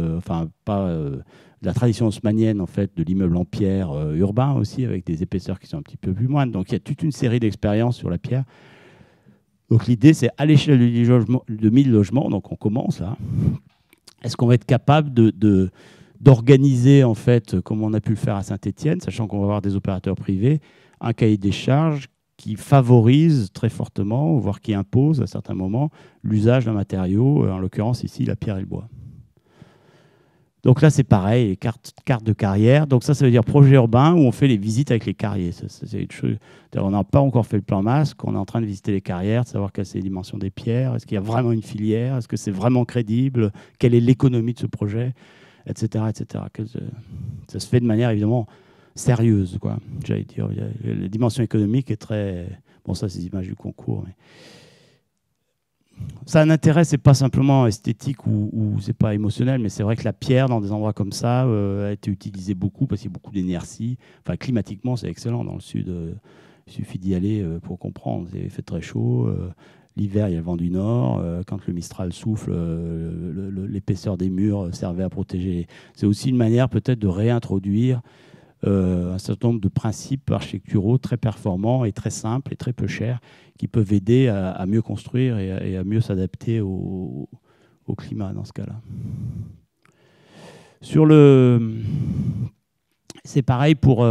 S2: la tradition haussmannienne en fait de l'immeuble en pierre urbain aussi, avec des épaisseurs qui sont un petit peu plus moindres. Donc, il y a toute une série d'expériences sur la pierre. Donc, l'idée, c'est à l'échelle de 1000 logements, donc on commence là. Est-ce qu'on va être capable d'organiser, en fait, comme on a pu le faire à Saint-Étienne, sachant qu'on va avoir des opérateurs privés, un cahier des charges qui favorise très fortement, voire qui impose à certains moments, l'usage d'un matériau, en l'occurrence ici la pierre et le bois. Donc là, c'est pareil, les cartes de carrière. Donc ça veut dire projet urbain où on fait les visites avec les carriers. C'est une chose. On n'a pas encore fait le plan masque, on est en train de visiter les carrières, de savoir quelles sont les dimensions des pierres, est-ce qu'il y a vraiment une filière, est-ce que c'est vraiment crédible, quelle est l'économie de ce projet, etc. etc. Ça se fait de manière évidemment sérieuse, quoi. J'allais dire, la dimension économique est très... Bon, ça, c'est des images du concours, mais... Ça a un intérêt, c'est pas simplement esthétique ou c'est pas émotionnel, mais c'est vrai que la pierre, dans des endroits comme ça, a été utilisée beaucoup parce qu'il y a beaucoup d'inertie. Enfin, climatiquement, c'est excellent dans le sud. Il suffit d'y aller pour comprendre. Il fait très chaud. L'hiver, il y a le vent du nord. Quand le Mistral souffle, l'épaisseur des murs servait à protéger. C'est aussi une manière peut-être de réintroduire un certain nombre de principes architecturaux très performants et très simples et très peu chers qui peuvent aider à mieux construire et à mieux s'adapter au climat dans ce cas-là. C'est pareil pour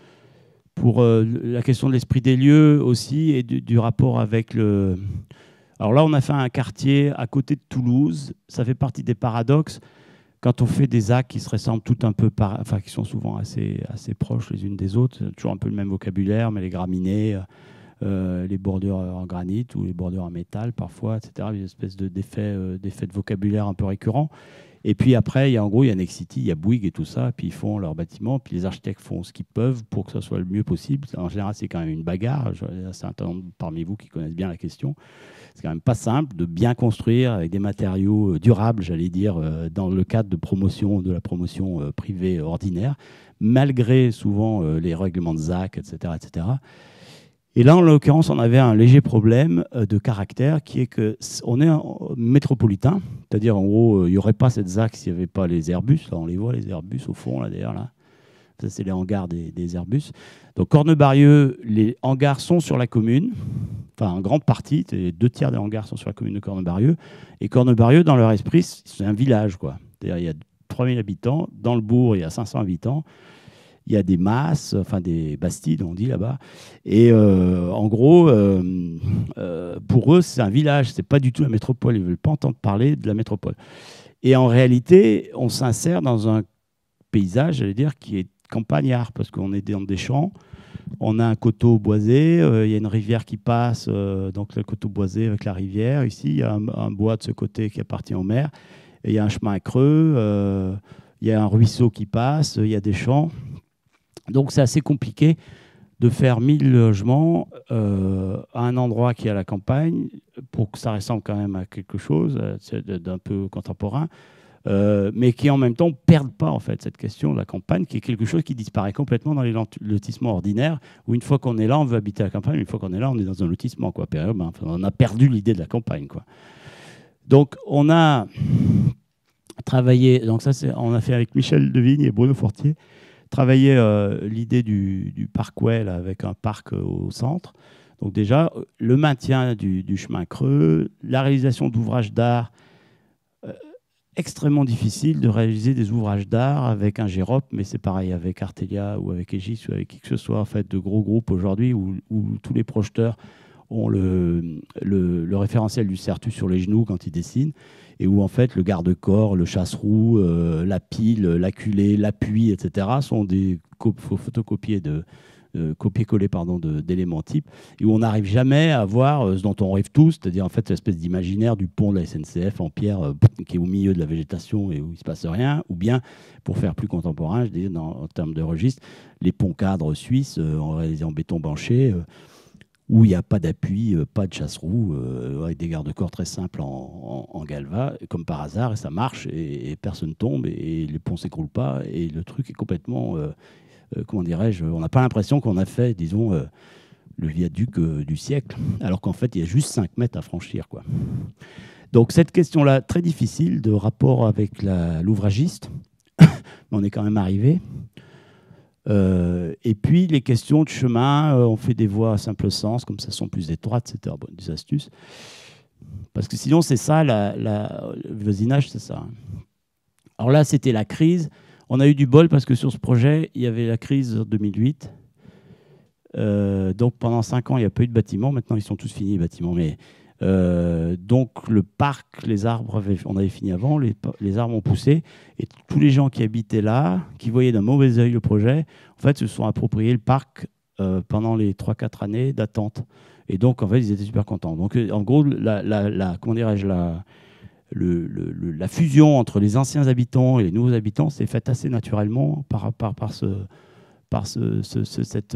S2: la question de l'esprit des lieux aussi et du rapport avec le... Alors là, on a fait un quartier à côté de Toulouse. Ça fait partie des paradoxes. Quand on fait des actes qui se ressemblent tout un peu, qui sont souvent assez proches les unes des autres, toujours un peu le même vocabulaire, mais les graminées, les bordures en granit ou les bordures en métal parfois, etc. Une espèce d'effet de vocabulaire un peu récurrent. Et puis après, en gros, il y a Nexity, il y a Bouygues et tout ça, puis ils font leurs bâtiments, puis les architectes font ce qu'ils peuvent pour que ça soit le mieux possible. En général, c'est quand même une bagarre. C'est un certain nombre parmi vous qui connaissent bien la question. C'est quand même pas simple de bien construire avec des matériaux durables, j'allais dire, dans le cadre de la promotion privée ordinaire, malgré souvent les règlements de ZAC, etc., etc. Et là, en l'occurrence, on avait un léger problème de caractère qui est qu'on est un métropolitain, c'est-à-dire en gros, il n'y aurait pas cette ZAC s'il n'y avait pas les Airbus. Là, on les voit, les Airbus au fond, là d'ailleurs. Là. Ça, c'est les hangars des Airbus. Donc, Cornebarieux, les hangars sont sur la commune, enfin, en grande partie, 2/3 des hangars sont sur la commune de Cornebarieux. Et Cornebarieux, dans leur esprit, c'est un village, quoi. C'est-à-dire, il y a 3000 habitants. Dans le bourg, il y a 500 habitants. Il y a des masses, enfin des bastides, on dit là-bas. Et en gros, pour eux, c'est un village, c'est pas du tout la métropole. Ils ne veulent pas entendre parler de la métropole. Et en réalité, on s'insère dans un paysage, j'allais dire, qui est campagnard, parce qu'on est dans des champs. On a un coteau boisé, il y a une rivière qui passe, donc le coteau boisé avec la rivière. Ici, il y a un bois de ce côté qui appartient aux mers. Et il y a un chemin creux, il y a un ruisseau qui passe, il y a des champs. Donc, c'est assez compliqué de faire 1000 logements à un endroit qui est à la campagne pour que ça ressemble quand même à quelque chose d'un peu contemporain, mais qui en même temps ne perde pas en fait cette question de la campagne, qui est quelque chose qui disparaît complètement dans les lotissements ordinaires, où une fois qu'on est là, on veut habiter à la campagne, une fois qu'on est là, on est dans un lotissement. Quoi. On a perdu l'idée de la campagne. Quoi. Donc, on a travaillé, donc ça, on a fait avec Michel Devigne et Bruno Fortier, travailler l'idée du parkway là, avec un parc au centre. Donc déjà, le maintien du chemin creux, la réalisation d'ouvrages d'art, extrêmement difficile de réaliser des ouvrages d'art avec un Gérop, mais c'est pareil avec Artelia ou avec Aegis ou avec qui que ce soit, en fait, de gros groupes aujourd'hui où tous les projeteurs ont le référentiel du Certus sur les genoux quand ils dessinent, et où en fait le garde-corps, le chasse-roue, la pile, l'acculé, l'appui, etc. sont des photocopiés copier-coller d'éléments types, et où on n'arrive jamais à voir ce dont on rêve tous, c'est-à-dire en fait l'espèce d'imaginaire du pont de la SNCF en pierre qui est au milieu de la végétation et où il ne se passe rien, ou bien, pour faire plus contemporain, je dis en termes de registre, les ponts cadres suisses réalisés en béton banché, où il n'y a pas d'appui, pas de chasse-roue, avec des garde-corps très simples en galva, comme par hasard, et ça marche, et personne tombe, et le pont ne s'écroule pas, et le truc est complètement, comment dirais-je, on n'a pas l'impression qu'on a fait, disons, le viaduc du siècle, alors qu'en fait, il y a juste 5 mètres à franchir, quoi. Donc cette question-là, très difficile de rapport avec l'ouvragiste, mais on est quand même arrivé. Et puis les questions de chemin, on fait des voies à simple sens, comme ça sont plus étroites, c'était des astuces. Parce que sinon, c'est ça, le voisinage, c'est ça. Alors là, c'était la crise. On a eu du bol parce que sur ce projet, il y avait la crise en 2008. Donc pendant 5 ans, il n'y a pas eu de bâtiments. Maintenant, ils sont tous finis, les bâtiments. Mais, donc le parc, les arbres, on avait fini avant, les arbres ont poussé. Et tous les gens qui habitaient là, qui voyaient d'un mauvais œil le projet, en fait, se sont appropriés le parc pendant les 3-4 années d'attente. Et donc, en fait, ils étaient super contents. Donc, en gros, comment dirais-je, la fusion entre les anciens habitants et les nouveaux habitants s'est faite assez naturellement cette...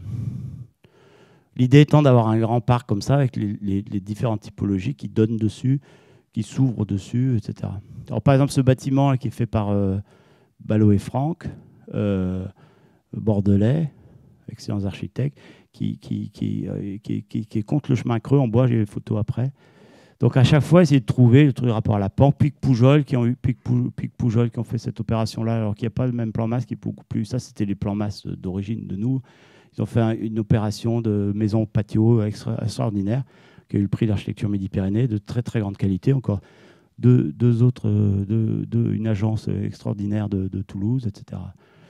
S2: L'idée étant d'avoir un grand parc comme ça, avec les différentes typologies qui donnent dessus, qui s'ouvrent dessus, etc. Alors, par exemple, ce bâtiment là, qui est fait par Ballot et Franck, bordelais, excellents architectes, qui est contre le chemin creux en bois, j'ai les photos après. Donc à chaque fois, essayer de trouver le truc rapport à la PAN, Puig-Poujol qui ont fait cette opération-là, alors qu'il n'y a pas le même plan masse qui est beaucoup plus. Ça, c'était les plans masse d'origine de nous. Ils ont fait une opération de maison patio extraordinaire, qui a eu le prix d'architecture Midi-Pyrénées, de très très grande qualité. Encore une agence extraordinaire de Toulouse, etc.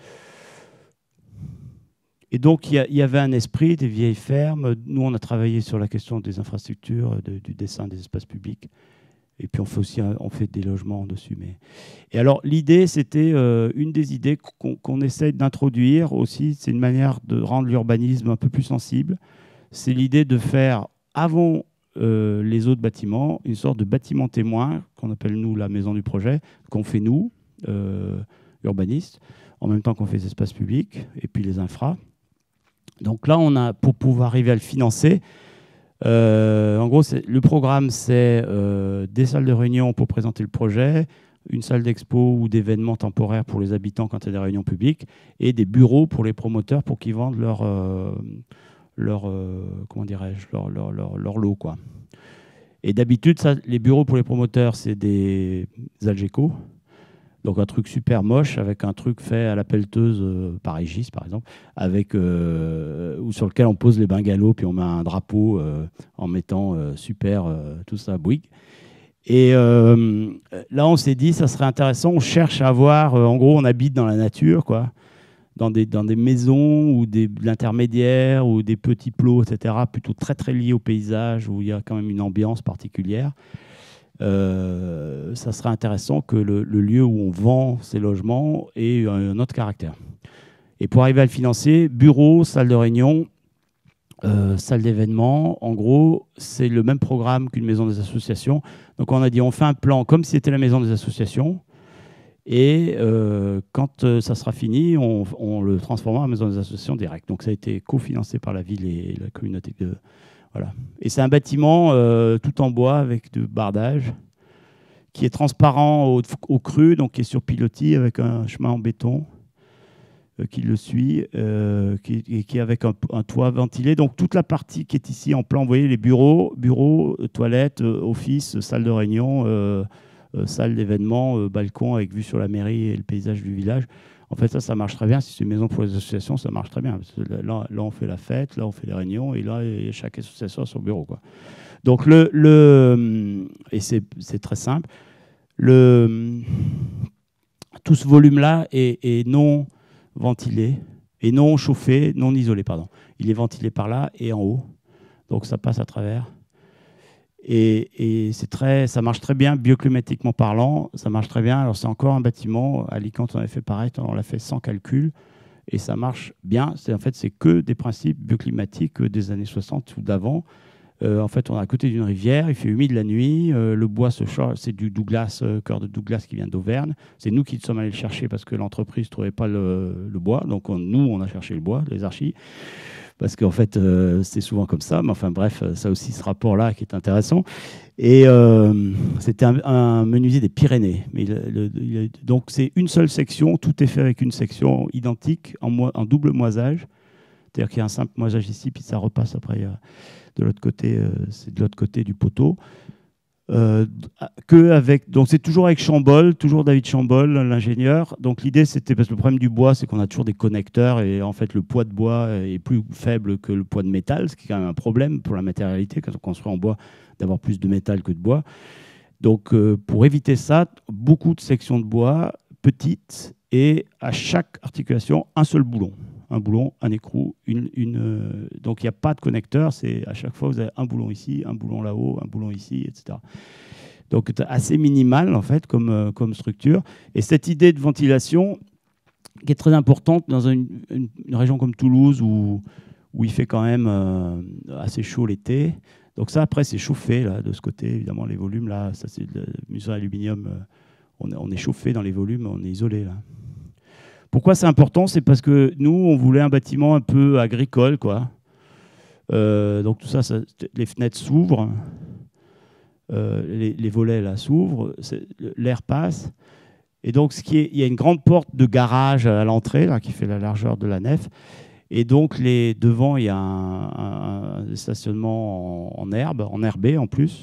S2: Et donc, il y avait un esprit des vieilles fermes. Nous, on a travaillé sur la question des infrastructures, du dessin des espaces publics. Et puis, on fait des logements dessus. Et alors, l'idée, c'était une des idées qu'on essaie d'introduire aussi. C'est une manière de rendre l'urbanisme un peu plus sensible. C'est l'idée de faire, avant les autres bâtiments, une sorte de bâtiment témoin, qu'on appelle nous la maison du projet, qu'on fait nous, urbanistes, en même temps qu'on fait les espaces publics et puis les infras. Donc là, on a, pour pouvoir arriver à le financer, en gros, le programme, c'est des salles de réunion pour présenter le projet, une salle d'expo ou d'événements temporaires pour les habitants quand il y a des réunions publiques, et des bureaux pour les promoteurs pour qu'ils vendent comment dirais-je, leur lot, quoi. Et d'habitude, les bureaux pour les promoteurs, c'est des Algeco. Donc un truc super moche avec un truc fait à la pelleteuse par Régis, par exemple, ou sur lequel on pose les bungalows, puis on met un drapeau en mettant super tout ça Bouygues. Et là, on s'est dit, ça serait intéressant. On cherche à avoir, en gros, on habite dans la nature, quoi, dans des maisons ou de l'intermédiaire ou des petits plots, etc., plutôt très très liés au paysage où il y a quand même une ambiance particulière. Ça serait intéressant que le lieu où on vend ces logements ait un autre caractère. Et pour arriver à le financer, bureau, salle de réunion, salle d'événement, en gros, c'est le même programme qu'une maison des associations. Donc on a dit, on fait un plan comme si c'était la maison des associations, et quand ça sera fini, on le transformera en maison des associations direct. Donc ça a été cofinancé par la ville et la communauté de... Voilà. Et c'est un bâtiment tout en bois avec de bardage qui est transparent au cru, donc qui est sur pilotis avec un chemin en béton qui le suit, qui est avec un toit ventilé. Donc toute la partie qui est ici en plan, vous voyez les bureaux, toilettes, office, salle de réunion, salle d'événement, balcon avec vue sur la mairie et le paysage du village. En fait, ça marche très bien. Si c'est une maison pour les associations, ça marche très bien. Parce que là, on fait la fête, là, on fait les réunions, et là, chaque association a son bureau, quoi. Donc, et c'est très simple. Tout ce volume-là est non ventilé, et non chauffé, non isolé, pardon. Il est ventilé par là et en haut. Donc, ça passe à travers. Et ça marche très bien, bioclimatiquement parlant, ça marche très bien. Alors c'est encore un bâtiment, à Alicante on avait fait pareil, on l'a fait sans calcul, et ça marche bien. En fait, c'est que des principes bioclimatiques des années 60 ou d'avant. En fait, on est à côté d'une rivière, il fait humide la nuit, le bois se chauffe, c'est du Douglas, cœur de Douglas qui vient d'Auvergne. C'est nous qui sommes allés le chercher parce que l'entreprise ne trouvait pas le bois, donc nous on a cherché le bois, les archis. Parce qu'en fait, c'est souvent comme ça. Mais enfin, bref, ça aussi, ce rapport-là qui est intéressant. Et c'était un menuisier des Pyrénées. Mais donc, c'est une seule section. Tout est fait avec une section identique en double moisage. C'est-à-dire qu'il y a un simple moisage ici, puis ça repasse après de l'autre côté. C'est de l'autre côté du poteau. Donc c'est toujours avec Chambol, toujours David Chambol, l'ingénieur. Donc l'idée c'était, parce que le problème du bois c'est qu'on a toujours des connecteurs et en fait le poids de bois est plus faible que le poids de métal, ce qui est quand même un problème pour la matérialité quand on construit en bois, d'avoir plus de métal que de bois. Donc pour éviter ça, beaucoup de sections de bois petites et à chaque articulation un seul boulon. Un boulon, un écrou, donc il n'y a pas de connecteur, c'est à chaque fois vous avez un boulon ici, un boulon là-haut, un boulon ici, etc. Donc assez minimal en fait comme structure. Et cette idée de ventilation qui est très importante dans une région comme Toulouse où il fait quand même assez chaud l'été. Donc ça après c'est chauffé là, de ce côté, évidemment les volumes là, ça c'est le museau aluminium, on est chauffé dans les volumes, on est isolé là. Pourquoi c'est important? C'est parce que nous, on voulait un bâtiment un peu agricole, quoi. Donc tout ça, les fenêtres s'ouvrent, les volets là s'ouvrent, l'air passe. Et donc il y a une grande porte de garage à l'entrée là qui fait la largeur de la nef. Et donc devant, il y a un stationnement en herbe, en herbé en plus.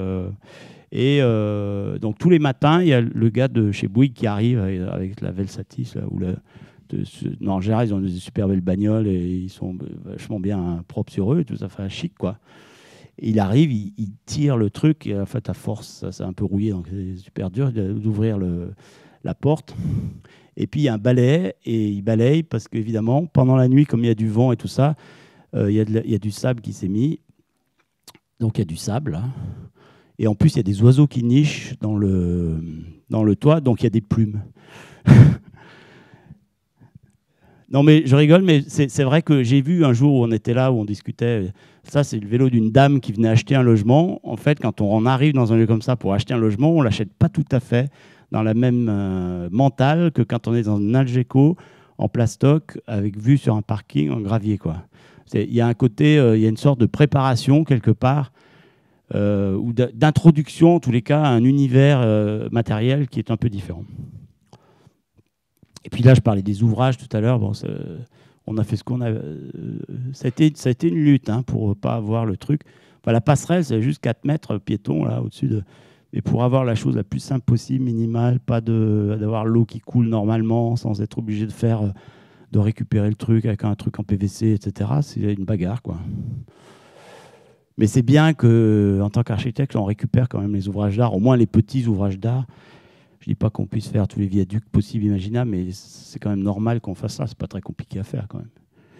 S2: Donc tous les matins, il y a le gars de chez Bouygues qui arrive avec la Velsatis. Là, en général, ils ont des super belles bagnoles et ils sont vachement bien propres sur eux. Et tout ça fait chic, quoi. Et il arrive, il tire le truc. Et en fait, à force, ça c'est un peu rouillé, donc c'est super dur d'ouvrir la porte. Et puis il y a un balai et il balaye parce qu'évidemment, pendant la nuit, comme il y a du vent et tout ça, il y a du sable qui s'est mis. Donc il y a du sable, là. Et en plus, il y a des oiseaux qui nichent dans le toit, donc il y a des plumes. Non, mais je rigole, mais c'est vrai que j'ai vu un jour où on était là, où on discutait. Ça, c'est le vélo d'une dame qui venait acheter un logement. En fait, quand on en arrive dans un lieu comme ça pour acheter un logement, on ne l'achète pas tout à fait dans la même mentale que quand on est dans un Algeco en plastoc avec vue sur un parking en gravier, quoi. Il y a un côté, il y a une sorte de préparation quelque part, ou d'introduction, en tous les cas, à un univers matériel qui est un peu différent. Et puis là, je parlais des ouvrages tout à l'heure. Bon, on a fait ce qu'on a. Ça a été une lutte pour ne pas avoir le truc. Enfin, la passerelle, c'est juste 4 mètres piéton là au-dessus de. Mais pour avoir la chose la plus simple possible, minimale, pas d'avoir l'eau qui coule normalement, sans être obligé de récupérer le truc avec un truc en PVC, etc. C'est une bagarre, quoi. Mais c'est bien qu'en tant qu'architecte, on récupère quand même les ouvrages d'art, au moins les petits ouvrages d'art. Je ne dis pas qu'on puisse faire tous les viaducs possibles, imaginables, mais c'est quand même normal qu'on fasse ça. Ce n'est pas très compliqué à faire quand même.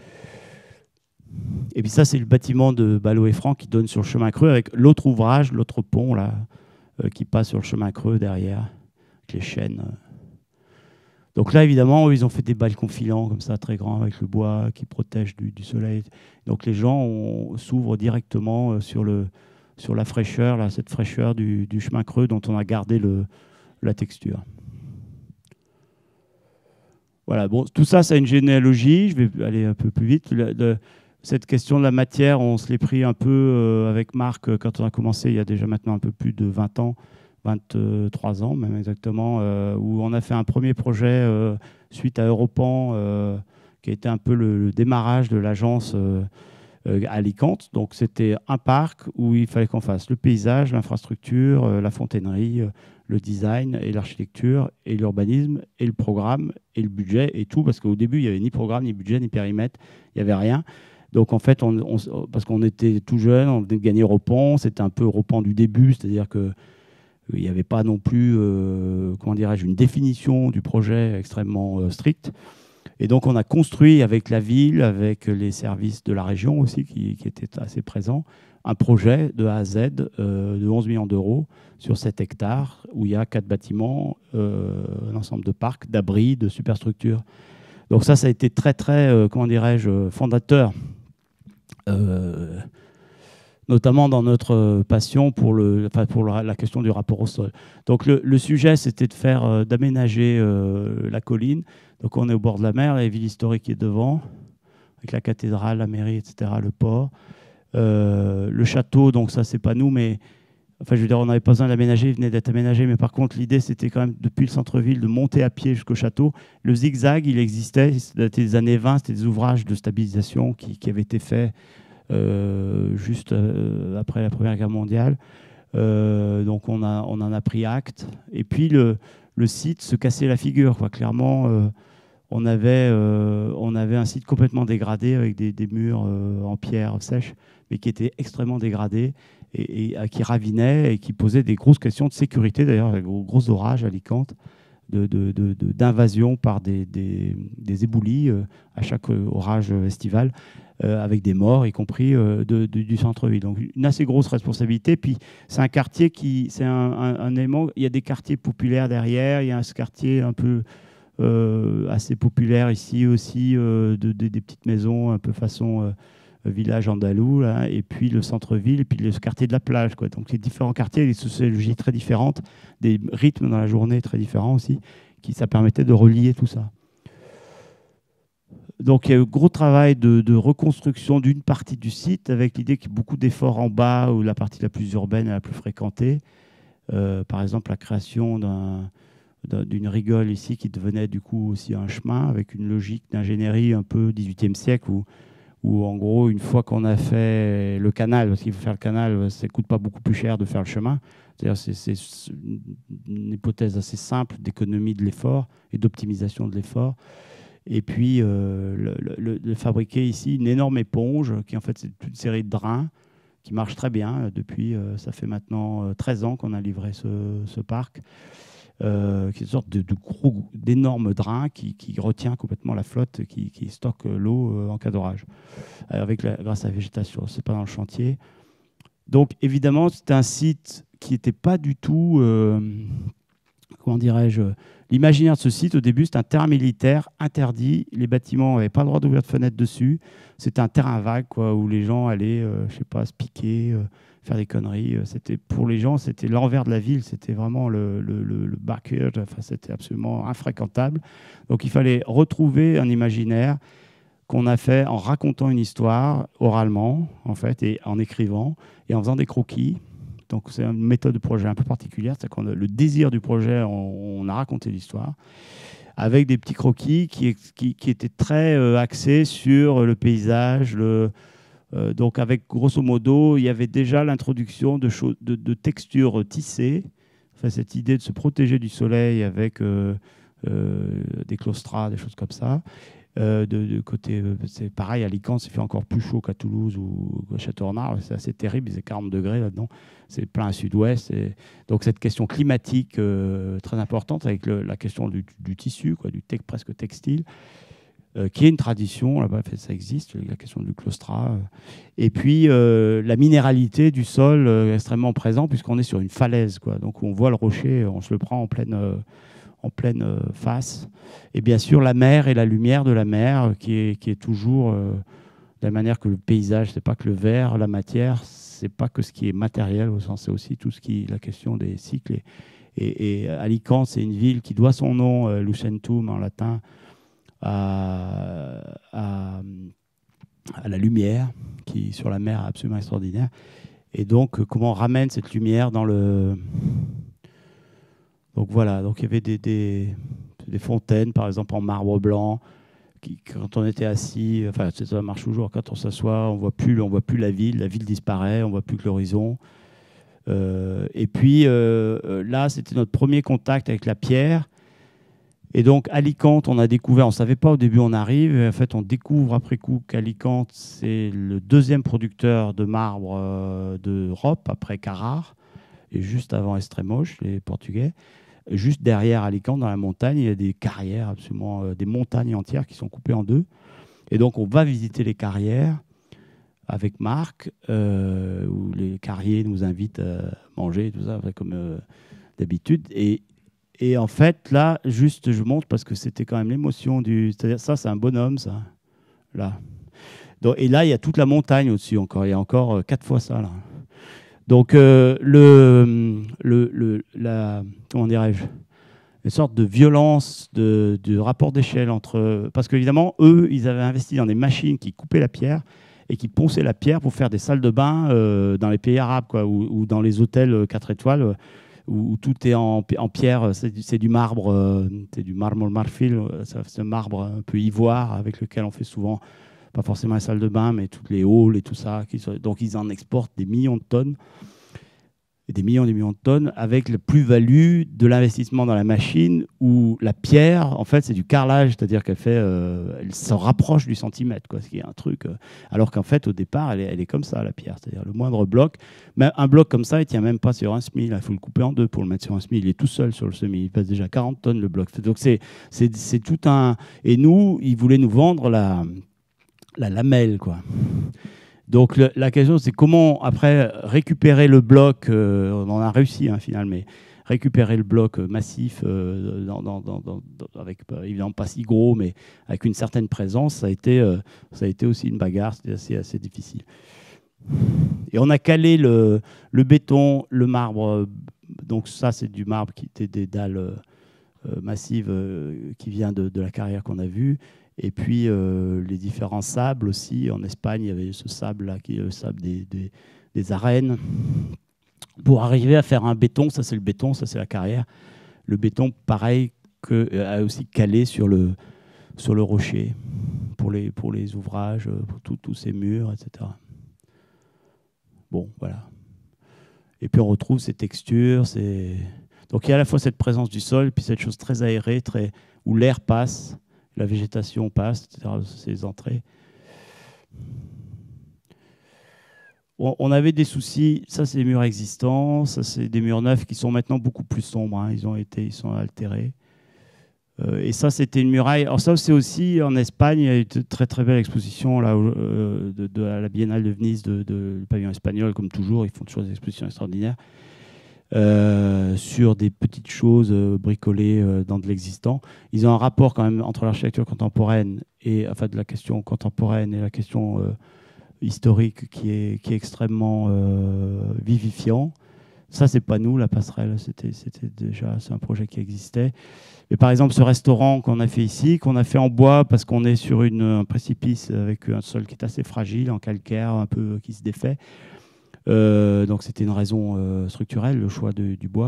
S2: Et puis ça, c'est le bâtiment de Ballot et Franc qui donne sur le chemin creux avec l'autre ouvrage, l'autre pont là, qui passe sur le chemin creux derrière, avec les chaînes. Donc là, évidemment, ils ont fait des balcons filants comme ça, très grands, avec le bois qui protège du soleil. Donc les gens s'ouvrent directement sur la fraîcheur, là, cette fraîcheur du chemin creux dont on a gardé la texture. Voilà, bon, tout ça, c'est une généalogie. Je vais aller un peu plus vite. Cette question de la matière, on se l'est pris un peu avec Marc quand on a commencé, il y a déjà maintenant un peu plus de 20 ans, 23 ans même exactement, où on a fait un premier projet suite à Europan, qui a été un peu le démarrage de l'agence à Alicante. Donc c'était un parc où il fallait qu'on fasse le paysage, l'infrastructure, la fontainerie, le design et l'architecture et l'urbanisme et le programme et le budget et tout, parce qu'au début, il n'y avait ni programme, ni budget, ni périmètre, il n'y avait rien. Donc en fait, parce qu'on était tout jeune, on venait de gagner Europan, c'était un peu Europan du début, c'est-à-dire qu'il n'y avait pas non plus, comment dirais-je, une définition du projet extrêmement stricte. Et donc on a construit avec la ville, avec les services de la région aussi, qui étaient assez présents, un projet de A à Z de 11 millions d'euros sur 7 hectares, où il y a 4 bâtiments, un ensemble de parcs, d'abris, de superstructures. Donc ça a été très, très, comment dirais-je, fondateur, notamment dans notre passion pour la question du rapport au sol. Donc le sujet, c'était d'aménager la colline. Donc on est au bord de la mer, la ville historique est devant, avec la cathédrale, la mairie, etc., le port. Le château, donc ça, c'est pas nous, mais enfin, je veux dire, on n'avait pas besoin d'aménager, il venait d'être aménagé, mais par contre, l'idée, c'était quand même, depuis le centre-ville, de monter à pied jusqu'au château. Le zigzag, il existait, c'était des années 20, c'était des ouvrages de stabilisation qui avaient été faits juste après la Première Guerre mondiale. Donc, on en a pris acte. Et puis, le site se cassait la figure, quoi. Clairement, on avait un site complètement dégradé avec des murs en pierre sèche, mais qui étaient extrêmement dégradés et qui ravinaient et qui posaient des grosses questions de sécurité, d'ailleurs, avec gros orages à Alicante, d'invasion par des éboulis à chaque orage estival, avec des morts, y compris du centre-ville. Donc une assez grosse responsabilité. Puis c'est un quartier c'est un élément. Il y a des quartiers populaires derrière, il y a ce quartier un peu assez populaire ici aussi, des petites maisons un peu façon village andalou, là, et puis le centre-ville, et puis le quartier de la plage, quoi. Donc les différents quartiers, des sociologies très différentes, des rythmes dans la journée très différents aussi, ça permettait de relier tout ça. Donc il y a eu gros travail de reconstruction d'une partie du site, avec l'idée qu'il y a beaucoup d'efforts en bas, où la partie la plus urbaine et la plus fréquentée. Par exemple, la création d'une rigole ici qui devenait du coup aussi un chemin, avec une logique d'ingénierie un peu 18e siècle, où en gros, une fois qu'on a fait le canal, parce qu'il faut faire le canal, ça ne coûte pas beaucoup plus cher de faire le chemin. C'est une hypothèse assez simple d'économie de l'effort et d'optimisation de l'effort. Et puis, le fabriquer ici une énorme éponge, qui en fait, c'est toute une série de drains, qui marche très bien. Depuis, ça fait maintenant 13 ans qu'on a livré ce parc. Qui est une sorte d'énorme drain qui retient complètement la flotte, qui stocke l'eau en cas d'orage, grâce à la végétation. Ce n'est pas dans le chantier. Donc, évidemment, c'était un site qui n'était pas du tout, comment dirais-je, l'imaginaire de ce site, au début, c'était un terrain militaire interdit. Les bâtiments n'avaient pas le droit d'ouvrir de fenêtres dessus. C'était un terrain vague, quoi, où les gens allaient, je sais pas, se piquer, faire des conneries. C'était, pour les gens, c'était l'envers de la ville. C'était vraiment le backyard. Enfin, c'était absolument infréquentable. Donc, il fallait retrouver un imaginaire qu'on a fait en racontant une histoire oralement, en fait, et en écrivant, et en faisant des croquis. Donc, c'est une méthode de projet un peu particulière. C'est qu'on a le désir du projet, on a raconté l'histoire, avec des petits croquis qui étaient très axés sur le paysage. Donc, avec, grosso modo, il y avait déjà l'introduction de textures tissées. Enfin, cette idée de se protéger du soleil avec des claustras, des choses comme ça. De côté, c'est pareil, à Alicante, il fait encore plus chaud qu'à Toulouse ou à Château-Renard. C'est assez terrible, il fait 40 degrés là-dedans. C'est plein à sud-ouest. Donc cette question climatique très importante avec la question du tissu, quoi, presque textile, qui est une tradition, là-bas ça existe, la question du claustrat. Et puis la minéralité du sol extrêmement présent, puisqu'on est sur une falaise, quoi. Donc on voit le rocher, on se le prend en pleine face. Et bien sûr, la mer et la lumière de la mer, qui est toujours de la manière que le paysage, c'est pas que le vert, la matière, c'est pas que ce qui est matériel, au sens, c'est aussi tout ce qui est la question des cycles. Et Alicante, c'est une ville qui doit son nom, Lucentum en latin, à la lumière, qui sur la mer est absolument extraordinaire. Et donc, comment on ramène cette lumière dans le... Donc voilà, donc il y avait des fontaines, par exemple en marbre blanc, qui, quand on était assis, enfin ça marche toujours, quand on s'assoit, on voit plus la ville disparaît, on voit plus que l'horizon. Et puis là, c'était notre premier contact avec la pierre. Et donc Alicante, on a découvert, on ne savait pas au début, on arrive, et en fait on découvre après coup qu'Alicante, c'est le deuxième producteur de marbre d'Europe, après Carrare, et juste avant Estremoz, les Portugais. Juste derrière Alicante, dans la montagne, il y a des carrières, absolument des montagnes entières qui sont coupées en deux. Et donc, on va visiter les carrières avec Marc, où les carriers nous invitent à manger, tout ça, comme d'habitude. Et en fait, là, juste, je montre parce que c'était quand même l'émotion du... C'est-à-dire, ça, c'est un bonhomme, ça, là. Donc, et là, il y a toute la montagne au-dessus encore. Il y a encore 4 fois ça, là. Donc, comment dirais-je, une sorte de violence de rapport d'échelle entre... Parce qu'évidemment, eux, ils avaient investi dans des machines qui coupaient la pierre et qui ponçaient la pierre pour faire des salles de bain dans les pays arabes, quoi, ou dans les hôtels 4 étoiles, où tout est en pierre, c'est du marbre, c'est du marmol marfil, c'est un marbre un peu ivoire avec lequel on fait souvent, pas forcément les salles de bain, mais toutes les halls et tout ça. Donc ils en exportent des millions de tonnes, et des millions de tonnes, avec la plus-value de l'investissement dans la machine, où la pierre, en fait, c'est du carrelage, c'est-à-dire elle se rapproche du centimètre, quoi, ce qui est un truc. Alors qu'en fait, au départ, elle est comme ça, la pierre, c'est-à-dire le moindre bloc. Mais un bloc comme ça, il ne tient même pas sur un semis. Il faut le couper en deux pour le mettre sur un semis. Il est tout seul sur le semis. Il pèse déjà 40 tonnes, le bloc. Donc c'est tout un... Et nous, ils voulaient nous vendre la lamelle, quoi. Donc la question, c'est comment, après, récupérer le bloc, on en a réussi, hein, finalement, mais récupérer le bloc massif, avec évidemment pas si gros, mais avec une certaine présence, ça a été aussi une bagarre, c'était assez difficile. Et on a calé le béton, le marbre, donc ça c'est du marbre qui était des dalles massives qui vient de la carrière qu'on a vue. Et puis les différents sables aussi. En Espagne, il y avait ce sable-là, qui est le sable des arènes. Pour arriver à faire un béton, ça c'est le béton, ça c'est la carrière. Le béton, pareil, a aussi calé sur le rocher, pour les ouvrages, pour tous ces murs, etc. Bon, voilà. Et puis on retrouve ces textures. Donc il y a à la fois cette présence du sol, puis cette chose très aérée, où l'air passe, la végétation passe, etc., ces entrées. On avait des soucis, ça c'est des murs existants, ça c'est des murs neufs qui sont maintenant beaucoup plus sombres, hein. Ils sont altérés. Et ça c'était une muraille. Alors ça c'est aussi en Espagne, il y a eu une très très belle exposition là, à la Biennale de Venise du pavillon espagnol, comme toujours, ils font toujours des expositions extraordinaires. sur des petites choses bricolées dans de l'existant. Ils ont un rapport quand même entre l'architecture contemporaine et enfin de la question contemporaine et la question historique qui est extrêmement vivifiant. Ça, c'est pas nous, la passerelle, c'est un projet qui existait. Mais par exemple, ce restaurant qu'on a fait ici, qu'on a fait en bois parce qu'on est sur un précipice avec un sol qui est assez fragile, en calcaire, un peu qui se défait. Donc c'était une raison structurelle, le choix du bois.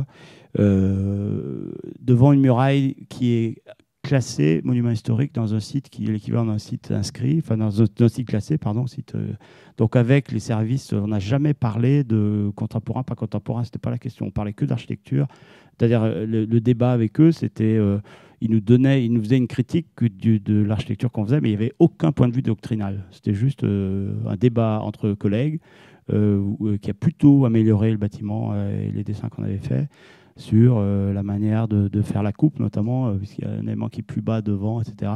S2: Devant une muraille qui est classée monument historique dans un site qui est l'équivalent d'un site inscrit, enfin dans un site classé, pardon. Donc avec les services, on n'a jamais parlé de contemporain, pas contemporain, c'était pas la question. On parlait que d'architecture. C'est-à-dire le débat avec eux, c'était ils nous faisaient une critique de l'architecture qu'on faisait, mais il n'y avait aucun point de vue doctrinal. C'était juste un débat entre collègues qui a plutôt amélioré le bâtiment et les dessins qu'on avait faits sur la manière de faire la coupe, notamment, puisqu'il y a un élément qui est plus bas devant, etc.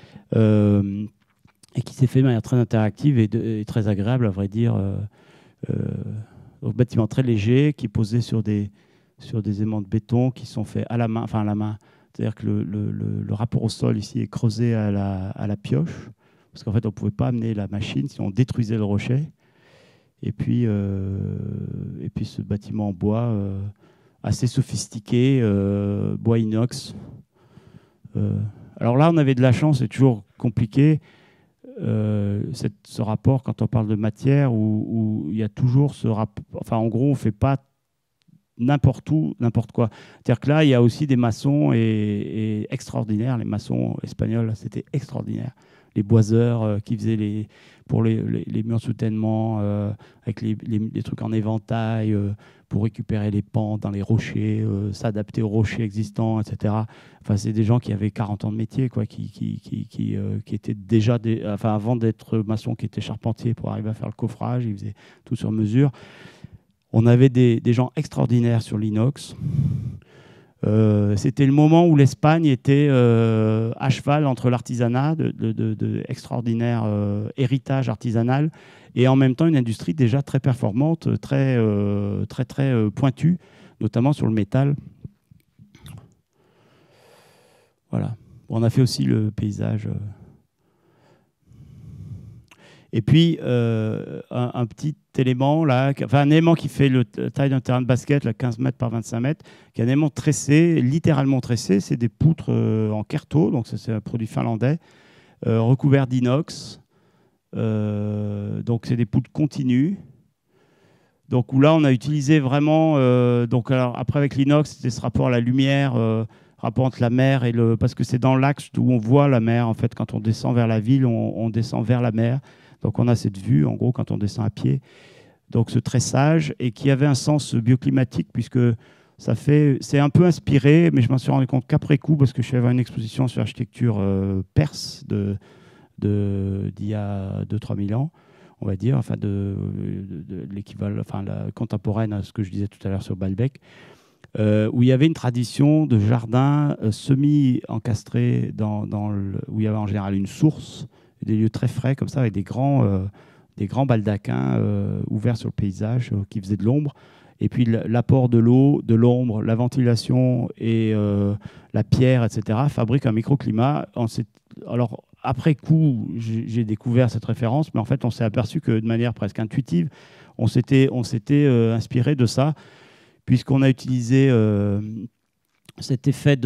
S2: Et qui s'est fait de manière très interactive et très agréable, à vrai dire. Un bâtiment très léger, qui est posé sur des aimants de béton qui sont faits à la main, enfin à la main. C'est-à-dire que le rapport au sol ici est creusé à la pioche, parce qu'en fait, on ne pouvait pas amener la machine, sinon on détruisait le rocher. Et puis ce bâtiment en bois assez sophistiqué, bois inox. Alors là, on avait de la chance, c'est toujours compliqué, ce rapport, quand on parle de matière, où il y a toujours ce rapport. Enfin, en gros, on ne fait pas n'importe où, n'importe quoi. C'est-à-dire que là, il y a aussi des maçons et extraordinaires. Les maçons espagnols, c'était extraordinaire. Les boiseurs qui faisaient pour les murs de soutènement, avec les trucs en éventail, pour récupérer les pentes dans les rochers, s'adapter aux rochers existants, etc. Enfin, c'est des gens qui avaient 40 ans de métier, quoi, qui étaient déjà, enfin, avant d'être maçons, qui étaient charpentiers pour arriver à faire le coffrage. Ils faisaient tout sur mesure. On avait des gens extraordinaires sur l'inox. C'était le moment où l'Espagne était à cheval entre l'artisanat, de extraordinaire héritage artisanal, et en même temps une industrie déjà très performante, très pointue, notamment sur le métal. Voilà. On a fait aussi le paysage. Et puis, un petit élément, là, enfin, un élément qui fait la taille d'un terrain de basket, là, 15 mètres par 25 mètres, qui est un élément tressé, littéralement tressé. C'est des poutres en kerto, donc c'est un produit finlandais, recouvert d'inox. Donc, c'est des poutres continues. Donc, où là, on a utilisé vraiment... donc, alors, après, avec l'inox, c'était ce rapport à la lumière, rapport entre la mer et le... Parce que c'est dans l'axe où on voit la mer, en fait. Quand on descend vers la ville, on descend vers la mer. Donc on a cette vue, en gros, quand on descend à pied. Donc ce tressage, et qui avait un sens bioclimatique, puisque c'est un peu inspiré, mais je m'en suis rendu compte qu'après coup, parce que je suis allé voir une exposition sur l'architecture perse d'il y a 2-3 000 ans, on va dire, enfin de l'équivalent, enfin la contemporaine à ce que je disais tout à l'heure sur Baalbek, où il y avait une tradition de jardin semi-encastré où il y avait en général une source, des lieux très frais comme ça, avec des grands baldaquins ouverts sur le paysage qui faisaient de l'ombre. Et puis l'apport de l'eau, de l'ombre, la ventilation et la pierre, etc., fabriquent un microclimat. Alors, après coup, j'ai découvert cette référence, mais en fait, on s'est aperçu que de manière presque intuitive, on s'était inspiré de ça, puisqu'on a utilisé cet effet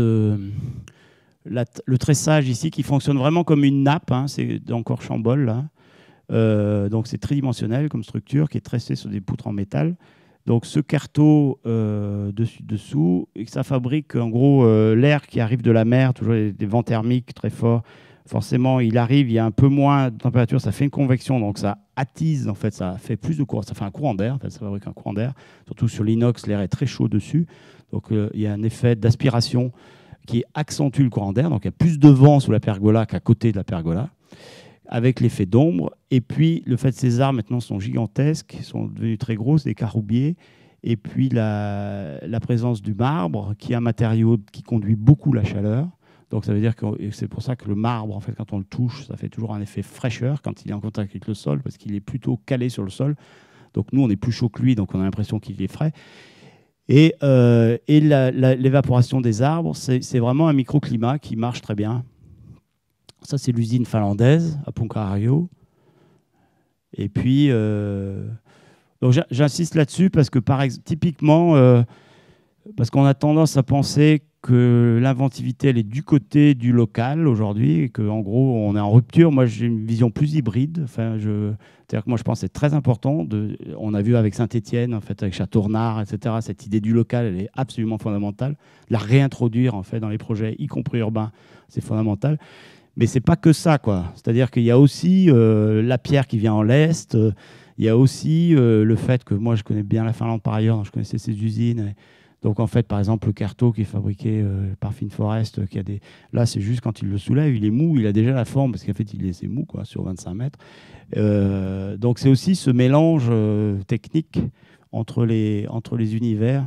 S2: le tressage ici qui fonctionne vraiment comme une nappe, hein, c'est encore Chambol, là. Donc c'est tridimensionnel comme structure qui est tressée sur des poutres en métal. Donc ce carreau dessous, et que ça fabrique en gros l'air qui arrive de la mer, toujours des vents thermiques très forts. Forcément, il y a un peu moins de température, ça fait une convection, donc ça attise, en fait, ça fait plus de courant, ça fait un courant d'air, en fait, ça fabrique un courant d'air. Surtout sur l'inox, l'air est très chaud dessus, donc il y a un effet d'aspiration qui accentue le courant d'air. Donc, il y a plus de vent sous la pergola qu'à côté de la pergola, avec l'effet d'ombre. Et puis, le fait que ces arbres, maintenant, sont gigantesques, sont devenus très grosses, des caroubiers. Et puis, la présence du marbre, qui est un matériau qui conduit beaucoup la chaleur. Donc, ça veut dire que c'est pour ça que le marbre, en fait, quand on le touche, ça fait toujours un effet fraîcheur quand il est en contact avec le sol, parce qu'il est plutôt calé sur le sol. Donc, nous, on est plus chaud que lui, donc on a l'impression qu'il est frais. Et l'évaporation des arbres, c'est vraiment un microclimat qui marche très bien. Ça, c'est l'usine finlandaise à Punkaharju. Et puis, donc j'insiste là-dessus parce que, typiquement, parce qu'on a tendance à penser que l'inventivité, elle est du côté du local aujourd'hui, et qu'en gros, on est en rupture. Moi, j'ai une vision plus hybride. Enfin, c'est-à-dire que moi, je pense que c'est très important. On a vu avec Saint-Étienne, en fait, avec Châteaurenard, etc., cette idée du local, elle est absolument fondamentale. La réintroduire, en fait, dans les projets, y compris urbains, c'est fondamental. Mais c'est pas que ça, quoi. C'est-à-dire qu'il y a aussi la pierre qui vient en l'Est. Il y a aussi le fait que moi, je connais bien la Finlande par ailleurs, je connaissais ses usines. Donc, en fait, par exemple, le Kerto qui est fabriqué par Finnforest, là, c'est juste quand il le soulève, il est mou, il a déjà la forme, parce qu'en fait, il est mou, quoi, sur 25 mètres. Donc, c'est aussi ce mélange technique entre les univers.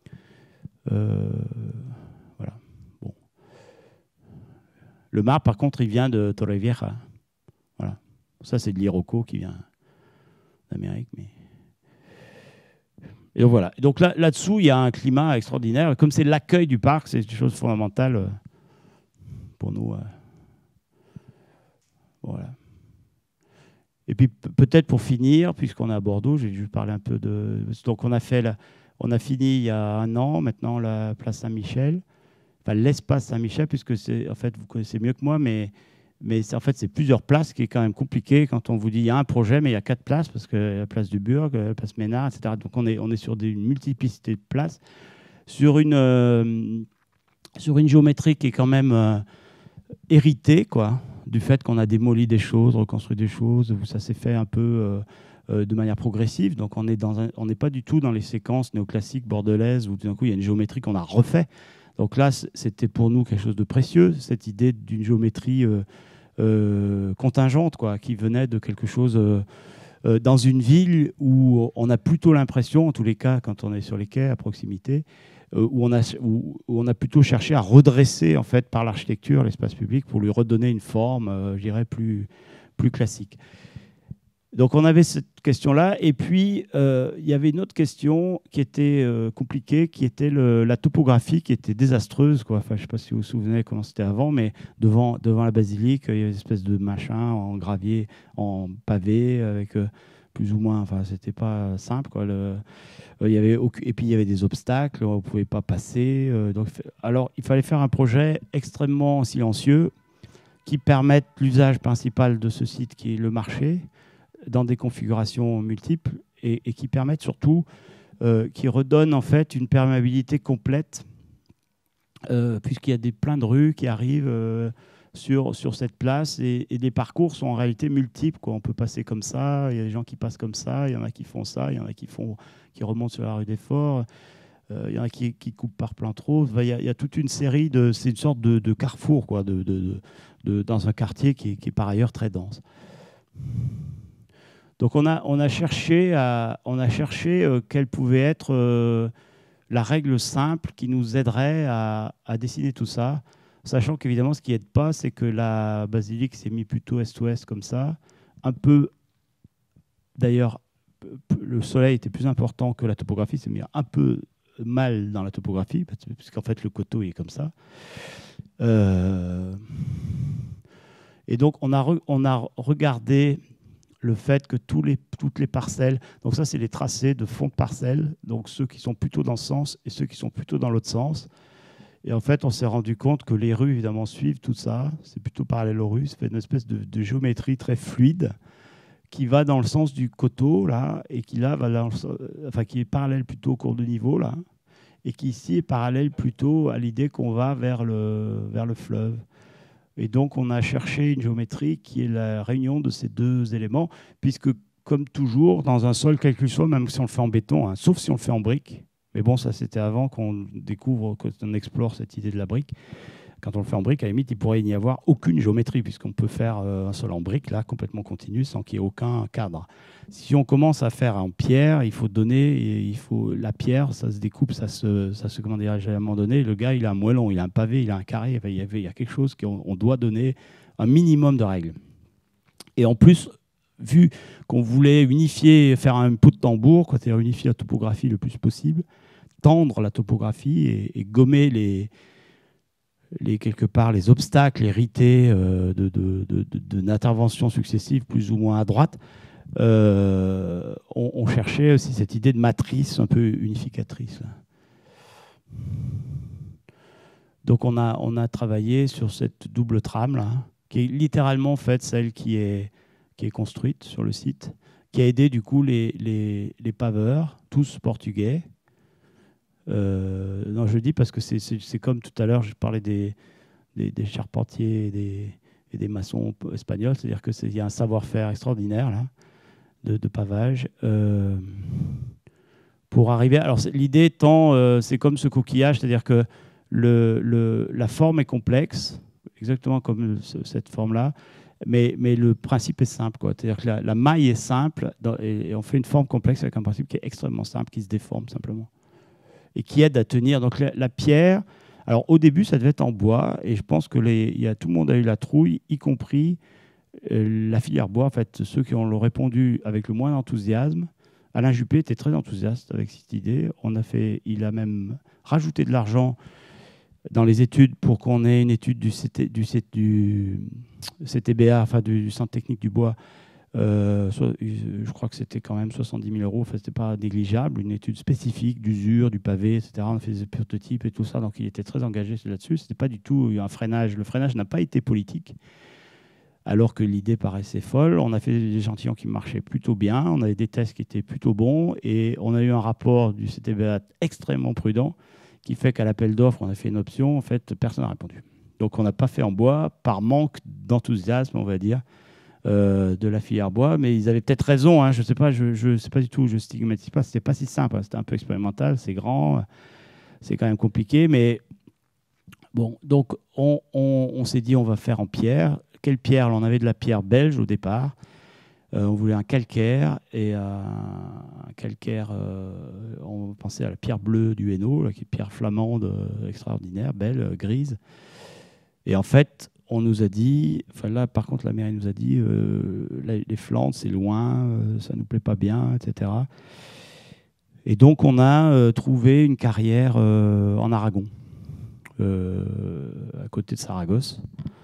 S2: Voilà. Bon. Le marbre, par contre, il vient de Torrevieja. Voilà. Ça, c'est de l'Iroko qui vient d'Amérique, mais... Et donc voilà. Donc là-dessous, il y a un climat extraordinaire. Comme c'est l'accueil du parc, c'est une chose fondamentale pour nous. Voilà. Et puis peut-être pour finir, puisqu'on est à Bordeaux, j'ai juste parlé un peu de. Donc on a fini il y a 1 an maintenant la place Saint-Michel, enfin l'espace Saint-Michel, puisque c'est en fait vous connaissez mieux que moi, mais en fait, c'est plusieurs places, qui est quand même compliqué quand on vous dit il y a un projet, mais il y a 4 places, parce que la place du Burg, la place Ménard, etc. Donc, on est sur une multiplicité de places, sur une géométrie qui est quand même héritée, quoi, du fait qu'on a démoli des choses, reconstruit des choses, où ça s'est fait un peu de manière progressive. Donc, on n'est pas du tout dans les séquences néoclassiques bordelaises, où tout d'un coup, il y a une géométrie qu'on a refait. Donc là, c'était pour nous quelque chose de précieux, cette idée d'une géométrie contingente, quoi, qui venait de quelque chose dans une ville où on a plutôt l'impression, en tous les cas, quand on est sur les quais à proximité, où on a plutôt cherché à redresser, en fait, par l'architecture, l'espace public pour lui redonner une forme, je dirais, plus classique. Donc on avait cette question-là, et puis il y avait une autre question qui était compliquée, qui était la topographie, qui était désastreuse, quoi. Enfin, je ne sais pas si vous vous souvenez comment c'était avant, mais devant la basilique, il y avait une espèce de machin en gravier, en pavé, avec plus ou moins, enfin c'était pas simple, quoi. Et puis il y avait des obstacles, on ne pouvait pas passer. Alors il fallait faire un projet extrêmement silencieux qui permette l'usage principal de ce site, qui est le marché, dans des configurations multiples, et qui permettent surtout, qui redonnent en fait une perméabilité complète, puisqu'il y a plein de rues qui arrivent sur cette place, et les parcours sont en réalité multiples, quoi. On peut passer comme ça, il y a des gens qui passent comme ça, il y en a qui font ça, il y en a qui remontent sur la rue des Forts, il y en a qui coupent par plein trop. Il y a toute une série c'est une sorte de carrefour, quoi, dans un quartier qui est par ailleurs très dense. Donc on a cherché quelle pouvait être la règle simple qui nous aiderait à dessiner tout ça, sachant qu'évidemment ce qui n'aide pas, c'est que la basilique s'est mise plutôt est-ouest comme ça, un peu, d'ailleurs le soleil était plus important que la topographie, c'est mis un peu mal dans la topographie, puisqu'en fait le coteau est comme ça. Et donc on a regardé le fait que toutes les parcelles, donc ça c'est les tracés de fond de parcelles, donc ceux qui sont plutôt dans ce sens et ceux qui sont plutôt dans l'autre sens. Et en fait, on s'est rendu compte que les rues, évidemment, suivent tout ça. C'est plutôt parallèle aux rues. Ça fait une espèce de géométrie très fluide qui va dans le sens du coteau, là, et qui là va qui est parallèle plutôt au cours de niveau, là, et qui ici est parallèle plutôt à l'idée qu'on va vers le fleuve. Et donc, on a cherché une géométrie qui est la réunion de ces deux éléments, puisque, comme toujours, dans un sol, quel qu'il soit, même si on le fait en béton, hein, sauf si on le fait en brique, mais bon, ça c'était avant qu'on découvre, qu'on explore cette idée de la brique. Quand on le fait en brique, à la limite, il pourrait n'y avoir aucune géométrie, puisqu'on peut faire un sol en brique, là, complètement continu, sans qu'il y ait aucun cadre. Si on commence à faire en pierre, il faut la pierre, ça se découpe, comment dirais-je, à un moment donné, le gars, il a un moellon, il a un pavé, il a un carré, il y a quelque chose qu'on doit donner un minimum de règles. Et en plus, vu qu'on voulait unifier, faire un pot de tambour, c'est-à-dire unifier la topographie le plus possible, tendre la topographie et gommer quelque part les obstacles hérités d'interventions successives plus ou moins à droite, on cherchait aussi cette idée de matrice un peu unificatrice. Donc on a travaillé sur cette double trame là, qui est littéralement en fait celle qui est construite sur le site, qui a aidé du coup les paveurs, tous portugais. Non, je le dis parce que c'est comme tout à l'heure, je parlais des charpentiers et des maçons espagnols, c'est-à-dire qu'il y a un savoir-faire extraordinaire là, de pavage. Pour arriver, alors l'idée étant, c'est comme ce coquillage, c'est-à-dire que la forme est complexe, exactement comme cette forme-là, mais le principe est simple, quoi. C'est-à-dire que la maille est simple et on fait une forme complexe avec un principe qui est extrêmement simple, qui se déforme simplement et qui aide à tenir. Donc la pierre, alors au début ça devait être en bois et je pense que tout le monde a eu la trouille, y compris la filière bois. En fait, ceux qui ont répondu avec le moins d'enthousiasme. Alain Juppé était très enthousiaste avec cette idée. Il a même rajouté de l'argent dans les études pour qu'on ait une étude du CTBA, enfin du Centre technique du bois. Je crois que c'était quand même 70 000 €. Enfin, ce n'était pas négligeable. Une étude spécifique d'usure, du pavé, etc. On a fait des prototypes et tout ça. Donc, il était très engagé là-dessus. Ce n'était pas du tout un freinage. Le freinage n'a pas été politique, alors que l'idée paraissait folle. On a fait des échantillons qui marchaient plutôt bien. On avait des tests qui étaient plutôt bons. Et on a eu un rapport du CTBA extrêmement prudent, qui fait qu'à l'appel d'offres, on a fait une option. En fait, personne n'a répondu. Donc, on n'a pas fait en bois par manque d'enthousiasme, on va dire, de la filière bois. Mais ils avaient peut-être raison. Hein. Je ne sais pas, je sais pas du tout. Je stigmatise pas. C'était pas si simple. Hein. C'était un peu expérimental. C'est grand. C'est quand même compliqué. Mais bon, donc on s'est dit on va faire en pierre. Quelle pierre? On avait de la pierre belge au départ. On voulait un calcaire et un calcaire. On pensait à la pierre bleue du Hainaut, qui est une pierre flamande extraordinaire, belle, grise. Et en fait, on nous a dit, enfin là, par contre, la mairie nous a dit, les Flandres, c'est loin, ça nous plaît pas bien, etc. Et donc, on a trouvé une carrière en Aragon, à côté de Saragosse,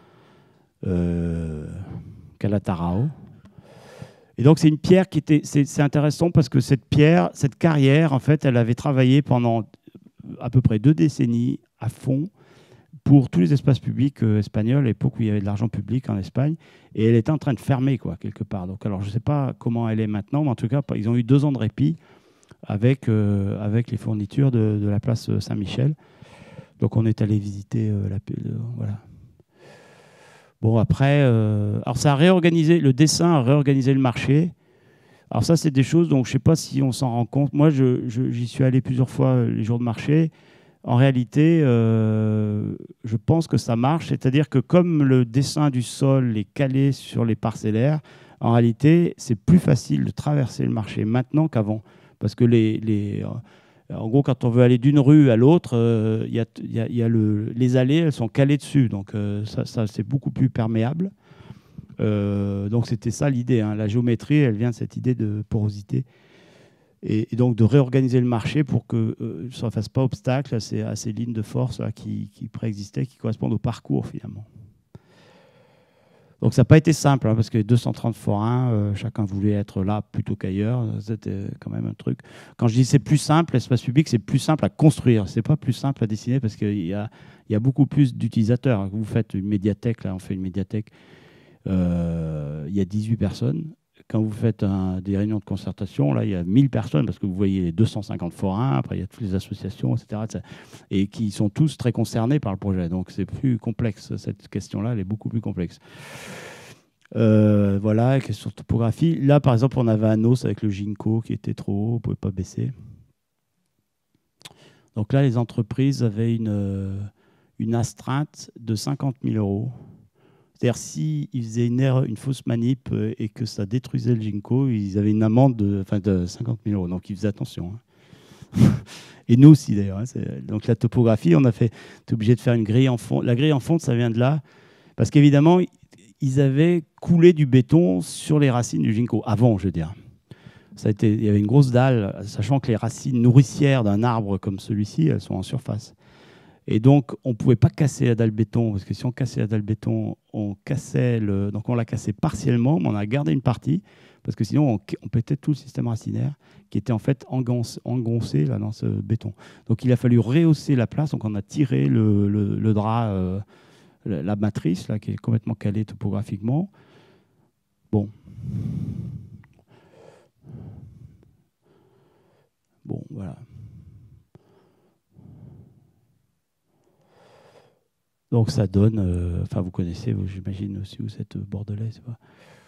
S2: Calatarao. Et donc, c'est une pierre qui était... C'est intéressant parce que cette carrière, en fait, elle avait travaillé pendant à peu près 2 décennies à fond pour tous les espaces publics espagnols, à l'époque où il y avait de l'argent public en Espagne, et elle était en train de fermer, quoi, quelque part. Donc, alors, je ne sais pas comment elle est maintenant, mais en tout cas, ils ont eu 2 ans de répit avec les fournitures de la place Saint-Michel. Donc, on est allé visiter voilà. Bon, après, alors ça a réorganisé, le dessin a réorganisé le marché. Alors ça, c'est des choses dont je ne sais pas si on s'en rend compte. Moi, j'y suis allé plusieurs fois les jours de marché. En réalité, je pense que ça marche. C'est-à-dire que comme le dessin du sol est calé sur les parcellaires, en réalité, c'est plus facile de traverser le marché maintenant qu'avant. Parce que en gros, quand on veut aller d'une rue à l'autre, les allées, elles sont calées dessus. Donc, ça c'est beaucoup plus perméable. Donc, c'était ça l'idée. Hein. La géométrie, elle vient de cette idée de porosité. Et donc, de réorganiser le marché pour que ça ne fasse pas obstacle à ces lignes de force là, qui préexistaient, qui correspondent au parcours, finalement. Donc ça n'a pas été simple, hein, parce que les 230 forains, chacun voulait être là plutôt qu'ailleurs. C'était quand même un truc. Quand je dis c'est plus simple, l'espace public, c'est plus simple à construire. C'est pas plus simple à dessiner parce qu'il y a beaucoup plus d'utilisateurs. Vous faites une médiathèque, là on fait une médiathèque, il y a 18 personnes. Quand vous faites des réunions de concertation, là il y a 1000 personnes parce que vous voyez les 250 forains, après il y a toutes les associations, etc. Et qui sont tous très concernés par le projet. Donc c'est plus complexe, cette question-là, elle est beaucoup plus complexe. Voilà, question de topographie. Là, par exemple, on avait un os avec le Ginkgo qui était trop haut, on ne pouvait pas baisser. Donc là, les entreprises avaient une astreinte de 50 000 €. C'est-à-dire, s'ils faisaient une fausse manip et que ça détruisait le Ginkgo, ils avaient une amende de 50 000 €. Donc, ils faisaient attention. Hein. Et nous aussi, d'ailleurs. Hein. Donc, la topographie, on était obligé de faire une grille en fonte. La grille en fonte, ça vient de là. Parce qu'évidemment, ils avaient coulé du béton sur les racines du Ginkgo. Avant, je veux dire. il y avait une grosse dalle, sachant que les racines nourricières d'un arbre comme celui-ci, elles sont en surface. Et donc, on ne pouvait pas casser la dalle béton, parce que si on cassait la dalle béton, donc on l'a cassé partiellement, mais on a gardé une partie, parce que sinon, on pétait tout le système racinaire, qui était en fait engoncé là, dans ce béton. Donc, il a fallu rehausser la place, donc on a tiré le drap, la matrice, là, qui est complètement calée topographiquement. Bon. Bon, voilà. Donc ça donne, enfin vous connaissez, j'imagine aussi, vous êtes bordelais, c'est pas.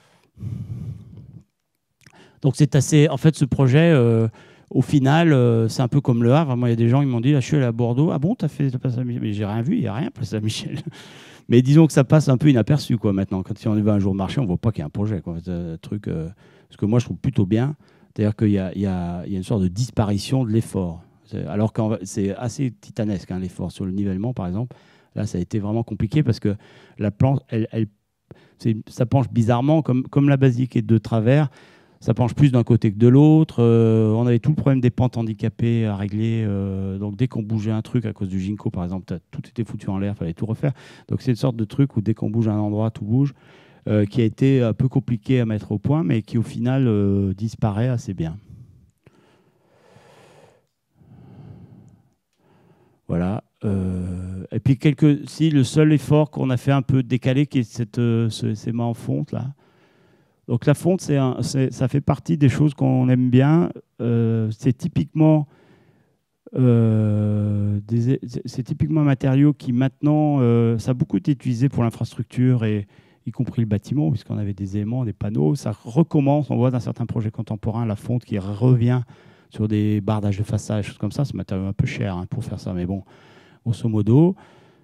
S2: Donc c'est assez, en fait ce projet, au final, c'est un peu comme le Havre. Moi il y a des gens qui m'ont dit, ah, je suis allé à Bordeaux, ah bon, t'as fait la place Saint-Michel? Mais j'ai rien vu, il n'y a rien place Saint-Michel. Mais disons que ça passe un peu inaperçu quoi maintenant. Quand si on y va un jour marché, on ne voit pas qu'il y a un projet, quoi. Un truc, ce que moi je trouve plutôt bien, c'est-à-dire qu'il y a une sorte de disparition de l'effort. Alors que c'est assez titanesque hein, l'effort sur le nivellement par exemple. Là, ça a été vraiment compliqué parce que la planche, ça penche bizarrement, comme la basique est de travers, ça penche plus d'un côté que de l'autre. On avait tout le problème des pentes handicapées à régler. Donc, dès qu'on bougeait un truc à cause du ginkgo, par exemple, tout était foutu en l'air, il fallait tout refaire. Donc, c'est une sorte de truc où dès qu'on bouge à un endroit, tout bouge, qui a été un peu compliqué à mettre au point, mais qui, au final, disparaît assez bien. Voilà. Et puis si le seul effort qu'on a fait un peu décalé, qui est ces mains en fonte là. Donc la fonte, ça fait partie des choses qu'on aime bien. C'est typiquement un matériau qui maintenant, ça a beaucoup été utilisé pour l'infrastructure et y compris le bâtiment, puisqu'on avait des aimants, des panneaux. Ça recommence. On voit dans certains projets contemporains la fonte qui revient sur des bardages de façade, des choses comme ça. C'est un matériau un peu cher hein, pour faire ça, mais bon. Grosso modo.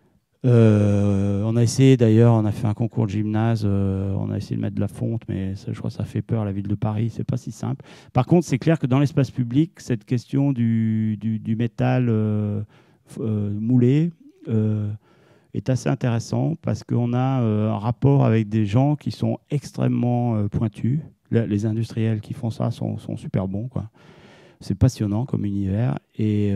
S2: On a essayé d'ailleurs, on a fait un concours de gymnase, on a essayé de mettre de la fonte, mais ça, je crois que ça fait peur à la ville de Paris, c'est pas si simple. Par contre, c'est clair que dans l'espace public, cette question du métal moulé est assez intéressant parce qu'on a un rapport avec des gens qui sont extrêmement pointus. Les industriels qui font ça sont super bons, quoi. C'est passionnant comme univers et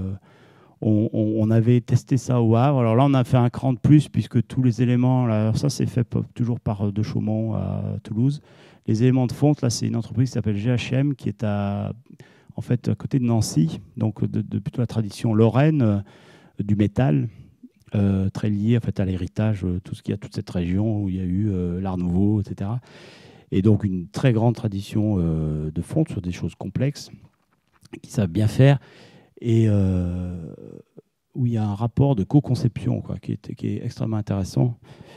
S2: on avait testé ça au Havre. Alors là, on a fait un cran de plus puisque tous les éléments, là, ça c'est fait toujours par De Chaumont à Toulouse. Les éléments de fonte, là, c'est une entreprise qui s'appelle GHM qui est en fait à côté de Nancy, donc de plutôt la tradition lorraine du métal, très lié en fait à l'héritage, tout ce qu'il y a, toute cette région où il y a eu l'Art Nouveau, etc. Et donc une très grande tradition de fonte sur des choses complexes qui savent bien faire. Et où il y a un rapport de co-conception qui est extrêmement intéressant.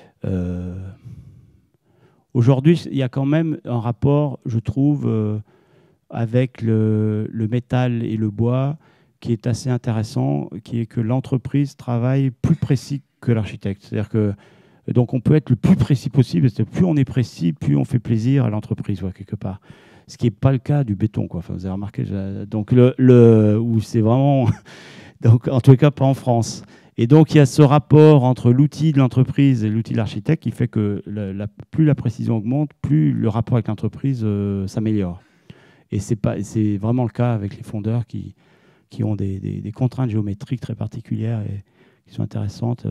S2: Aujourd'hui, il y a quand même un rapport, je trouve, avec le métal et le bois qui est assez intéressant, qui est que l'entreprise travaille plus précis que l'architecte. C'est-à-dire que donc on peut être le plus précis possible, plus on est précis, plus on fait plaisir à l'entreprise, quelque part. Ce qui n'est pas le cas du béton, quoi. Enfin, vous avez remarqué, donc où c'est vraiment, donc en tout cas pas en France. Et donc il y a ce rapport entre l'outil de l'entreprise et l'outil de l'architecte qui fait que plus la précision augmente, plus le rapport avec l'entreprise s'améliore. Et c'est vraiment le cas avec les fondeurs qui ont des contraintes géométriques très particulières et qui sont intéressantes.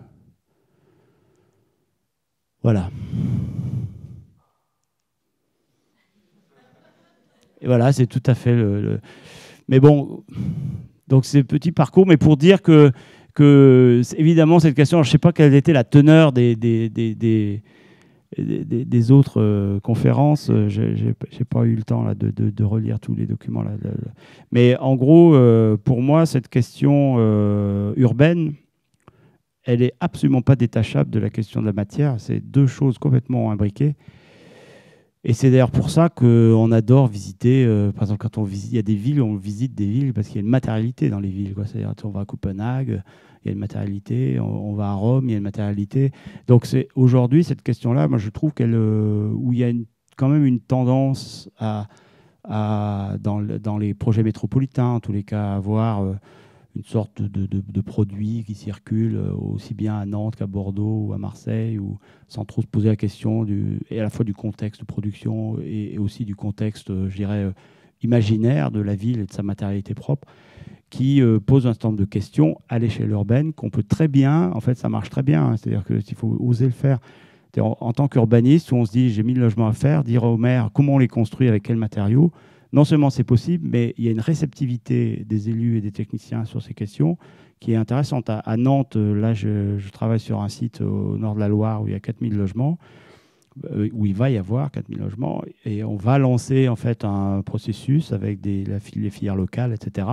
S2: Voilà. Et voilà, c'est tout à fait Mais bon, donc c'est petit parcours, mais pour dire que évidemment, cette question, je ne sais pas quelle était la teneur des autres conférences. Je n'ai pas eu le temps là, de relire tous les documents. Là. Mais en gros, pour moi, cette question urbaine, elle n'est absolument pas détachable de la question de la matière. C'est deux choses complètement imbriquées. Et c'est d'ailleurs pour ça qu'on adore visiter, par exemple, quand il y a des villes, on visite des villes parce qu'il y a une matérialité dans les villes. C'est-à-dire on va à Copenhague, il y a une matérialité, on va à Rome, il y a une matérialité. Donc aujourd'hui, cette question-là, moi je trouve où il y a quand même une tendance dans les projets métropolitains, en tous les cas, à avoir une sorte de produit qui circule aussi bien à Nantes qu'à Bordeaux ou à Marseille, ou sans trop se poser la question et à la fois du contexte de production et aussi du contexte, je dirais, imaginaire de la ville et de sa matérialité propre, qui pose un certain nombre de questions à l'échelle urbaine qu'on peut très bien, en fait ça marche très bien, hein, c'est-à-dire qu'il faut oser le faire. En tant qu'urbaniste, où on se dit j'ai 1000 logements à faire, dire au maire comment on les construit, avec quels matériaux, non seulement c'est possible, mais il y a une réceptivité des élus et des techniciens sur ces questions qui est intéressante. À Nantes, là, je travaille sur un site au nord de la Loire où il y a 4000 logements, où il va y avoir 4000 logements, et on va lancer en fait un processus avec les filières locales, etc.,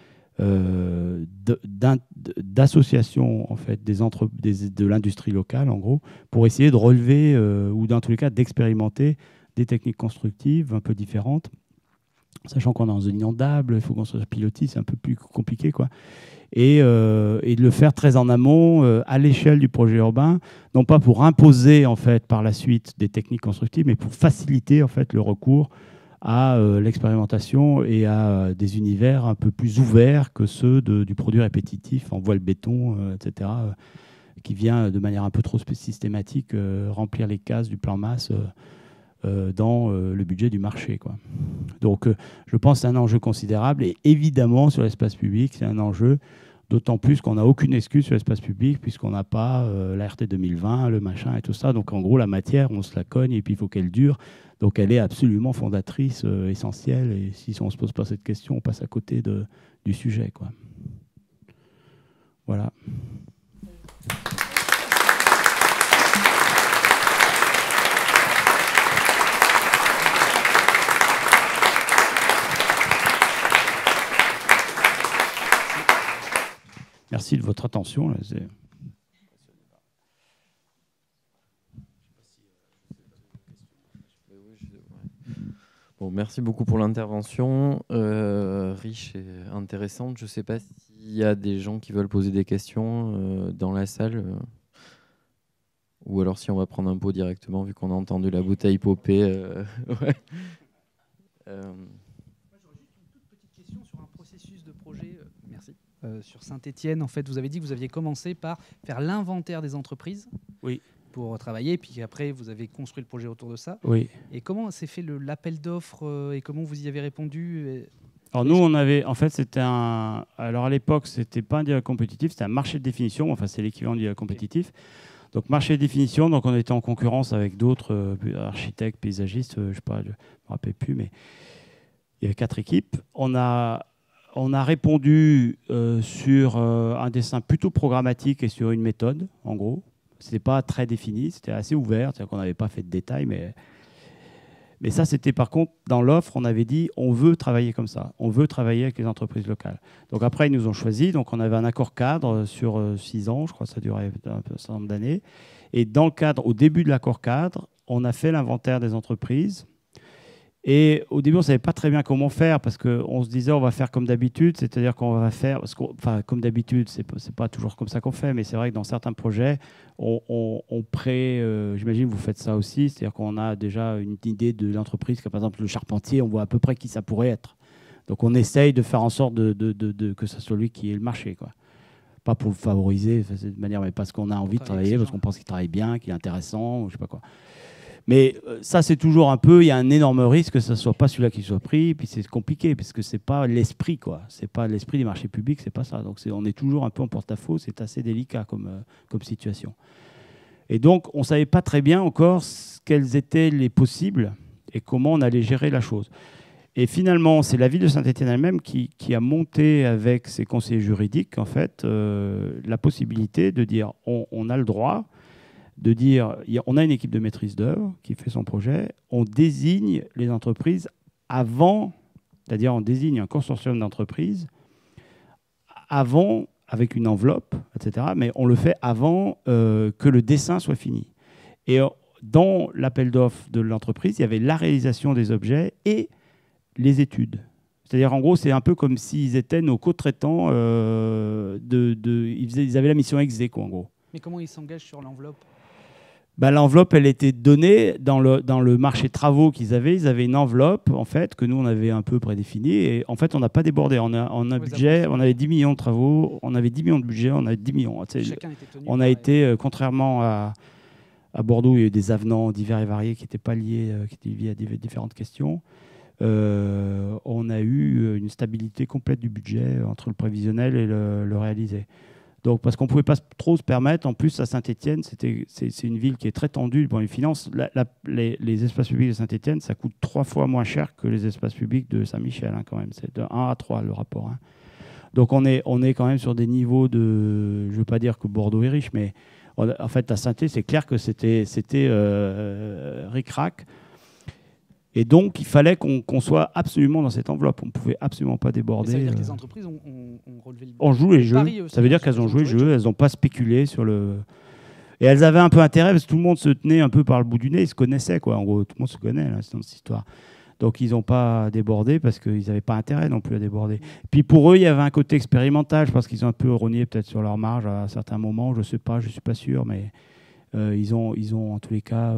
S2: d'association en fait, de l'industrie locale, en gros, pour essayer de relever, ou dans tous les cas d'expérimenter des techniques constructives un peu différentes, sachant qu'on est en zone inondable, il faut qu'on soit pilotis, c'est un peu plus compliqué, quoi. Et de le faire très en amont, à l'échelle du projet urbain, non pas pour imposer en fait par la suite des techniques constructives, mais pour faciliter en fait le recours à l'expérimentation et à des univers un peu plus ouverts que ceux du produit répétitif en voile béton, etc., qui vient de manière un peu trop systématique remplir les cases du plan masse dans le budget du marché, quoi. Donc je pense que c'est un enjeu considérable, et évidemment sur l'espace public c'est un enjeu, d'autant plus qu'on n'a aucune excuse sur l'espace public puisqu'on n'a pas la RT 2020, le machin et tout ça. Donc en gros la matière on se la cogne et puis il faut qu'elle dure. Donc elle est absolument fondatrice, essentielle, et si on ne se pose pas cette question on passe à côté du sujet, quoi. Voilà. Merci de votre attention.
S1: Bon, merci beaucoup pour l'intervention, riche et intéressante. Je ne sais pas s'il y a des gens qui veulent poser des questions dans la salle, ou alors si on va prendre un pot directement, vu qu'on a entendu la bouteille popper. Ouais.
S3: J'aurais juste une toute petite question sur un processus de projet. Merci. Sur Saint-Étienne, en fait, vous avez dit que vous aviez commencé par faire l'inventaire des entreprises.
S2: Oui.
S3: Pour travailler, puis après vous avez construit le projet autour de ça.
S2: Oui.
S3: Et comment s'est fait l'appel d'offres et comment vous y avez répondu?
S2: Alors nous, on avait, en fait, c'était alors à l'époque, c'était pas un dialogue compétitif, c'était un marché de définition. Enfin, c'est l'équivalent du dialogue compétitif. Donc marché de définition, donc on était en concurrence avec d'autres architectes, paysagistes, je sais pas, je me rappelle plus, mais il y avait 4 équipes. On a répondu sur un dessin plutôt programmatique et sur une méthode, en gros. C'était pas très défini, c'était assez ouvert, c'est-à-dire qu'on n'avait pas fait de détails, mais ça, c'était par contre, dans l'offre, on avait dit, on veut travailler comme ça, on veut travailler avec les entreprises locales. Donc après, ils nous ont choisis, donc on avait un accord cadre sur 6 ans, je crois que ça durait un certain nombre d'années. Et dans le cadre, au début de l'accord cadre, on a fait l'inventaire des entreprises. Et au début, on ne savait pas très bien comment faire, parce qu'on se disait on va faire comme d'habitude, c'est-à-dire qu'on va faire, enfin comme d'habitude, c'est pas toujours comme ça qu'on fait, mais c'est vrai que dans certains projets, j'imagine que vous faites ça aussi, c'est-à-dire qu'on a déjà une idée de l'entreprise, par exemple le charpentier, on voit à peu près qui ça pourrait être. Donc on essaye de faire en sorte que ce soit lui qui ait le marché, quoi. Pas pour le favoriser de manière, mais parce qu'on a envie de travailler, parce qu'on pense qu'il travaille bien, qu'il est intéressant, ou je sais pas quoi. Mais ça, c'est toujours un peu, il y a un énorme risque que ce ne soit pas celui-là qui soit pris, puis c'est compliqué, parce que ce n'est pas l'esprit, quoi. Ce n'est pas l'esprit des marchés publics, c'est pas ça. Donc on est toujours un peu en porte-à-faux, c'est assez délicat comme situation. Et donc, on ne savait pas très bien encore quels étaient les possibles et comment on allait gérer la chose. Et finalement, c'est la ville de Saint-Étienne elle-même qui a monté avec ses conseillers juridiques, en fait, la possibilité de dire on a le droit de dire, on a une équipe de maîtrise d'œuvre qui fait son projet, on désigne les entreprises avant, c'est-à-dire on désigne un consortium d'entreprises avant, avec une enveloppe, etc., mais on le fait avant que le dessin soit fini. Et dans l'appel d'offres de l'entreprise, il y avait la réalisation des objets et les études. C'est-à-dire, en gros, c'est un peu comme s'ils étaient nos co-traitants, ils avaient la mission ex aequo, en gros.
S3: Mais comment ils s'engagent sur l'enveloppe ?
S2: Bah, l'enveloppe, elle était donnée dans le marché de travaux qu'ils avaient. Ils avaient une enveloppe, en fait, que nous, on avait un peu prédéfinie. Et en fait, on n'a pas débordé. On a un budget, on avait 10 millions de travaux, on avait 10 millions de budget, on avait 10 millions.
S3: Chacun était tenu
S2: On a été, contrairement à Bordeaux, il y a eu des avenants divers et variés qui n'étaient pas liés, qui étaient liés à différentes questions. On a eu une stabilité complète du budget entre le prévisionnel et le réalisé. Donc, parce qu'on ne pouvait pas trop se permettre. En plus, à Saint-Étienne, c'est une ville qui est très tendue. Bon, les finances, les espaces publics de Saint-Étienne, ça coûte 3 fois moins cher que les espaces publics de Saint-Michel, hein, quand même. C'est de 1 à 3 le rapport. Hein. Donc, on est quand même sur des niveaux de... Je ne veux pas dire que Bordeaux est riche, mais en fait, à Saint-Étienne, c'est clair que c'était ric-rac. Et donc, il fallait qu'on soit absolument dans cette enveloppe. On ne pouvait absolument pas déborder.
S3: Ça veut dire que les entreprises ont relevé le
S2: on joue les jeux. Ça veut dire qu'elles ont joué le jeu. Elles n'ont pas spéculé sur le... Et elles avaient un peu intérêt parce que tout le monde se tenait un peu par le bout du nez. Ils se connaissaient, quoi. En gros, tout le monde se connaît là, dans cette histoire. Donc, ils n'ont pas débordé parce qu'ils n'avaient pas intérêt non plus à déborder. Puis, pour eux, il y avait un côté expérimental. Je pense qu'ils ont un peu rogné peut-être sur leur marge à certains moments. Je ne sais pas, je ne suis pas sûr, mais... ils ont en tous les cas,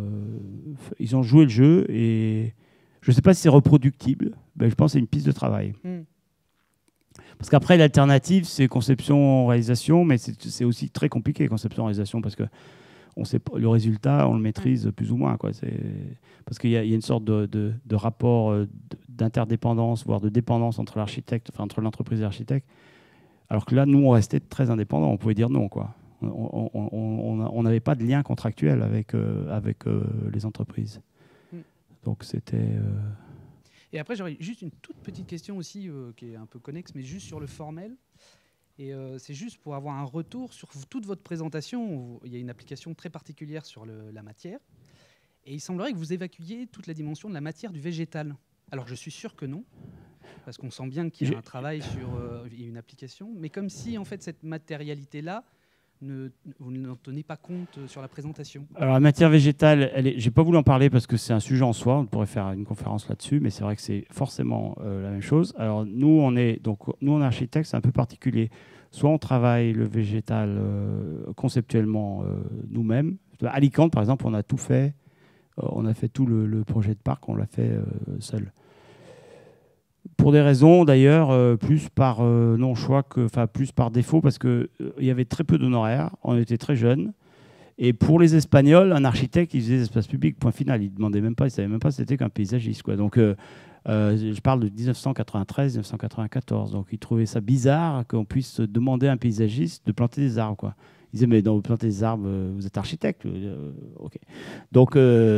S2: ils ont joué le jeu et je ne sais pas si c'est reproductible. Ben, je pense que c'est une piste de travail. Parce qu'après, l'alternative, c'est conception-réalisation, mais c'est aussi très compliqué, conception-réalisation, parce que on sait pas, le résultat, on le maîtrise plus ou moins, quoi. Parce qu'il y a une sorte de rapport d'interdépendance, voire de dépendance entre l'architecte, enfin entre l'entreprise et l'architecte. Alors que là, nous, on restait très indépendants, on pouvait dire non, quoi. On n'avait pas de lien contractuel avec les entreprises. Donc c'était...
S3: Et après, j'aurais juste une toute petite question aussi, qui est un peu connexe, mais juste sur le formel. Et c'est juste pour avoir un retour sur toute votre présentation. Il y a une application très particulière sur la matière. Et il semblerait que vous évacuiez toute la dimension de la matière du végétal. Alors, je suis sûr que non, parce qu'on sent bien qu'il y a un travail sur une application. Mais comme si, en fait, cette matérialité-là, vous n'en tenez pas compte sur la présentation.
S2: Alors la matière végétale, je n'ai pas voulu en parler parce que c'est un sujet en soi, on pourrait faire une conférence là-dessus, mais c'est vrai que c'est forcément la même chose. Alors nous, on est architectes, c'est un peu particulier. Soit on travaille le végétal conceptuellement nous-mêmes. À Alicante, par exemple, on a tout fait. On a fait tout le projet de parc, on l'a fait seul. Pour des raisons d'ailleurs plus par non-choix plus par défaut, parce qu'il y avait très peu d'honoraires, on était très jeunes. Et pour les Espagnols, un architecte, il faisait des espaces publics, point final. Il ne savait même pas si c'était qu'un paysagiste, quoi. Donc je parle de 1993-1994. Donc ils trouvaient ça bizarre qu'on puisse demander à un paysagiste de planter des arbres, quoi. Ils disaient, mais non, vous plantez des arbres, vous êtes architecte. Ok. Donc...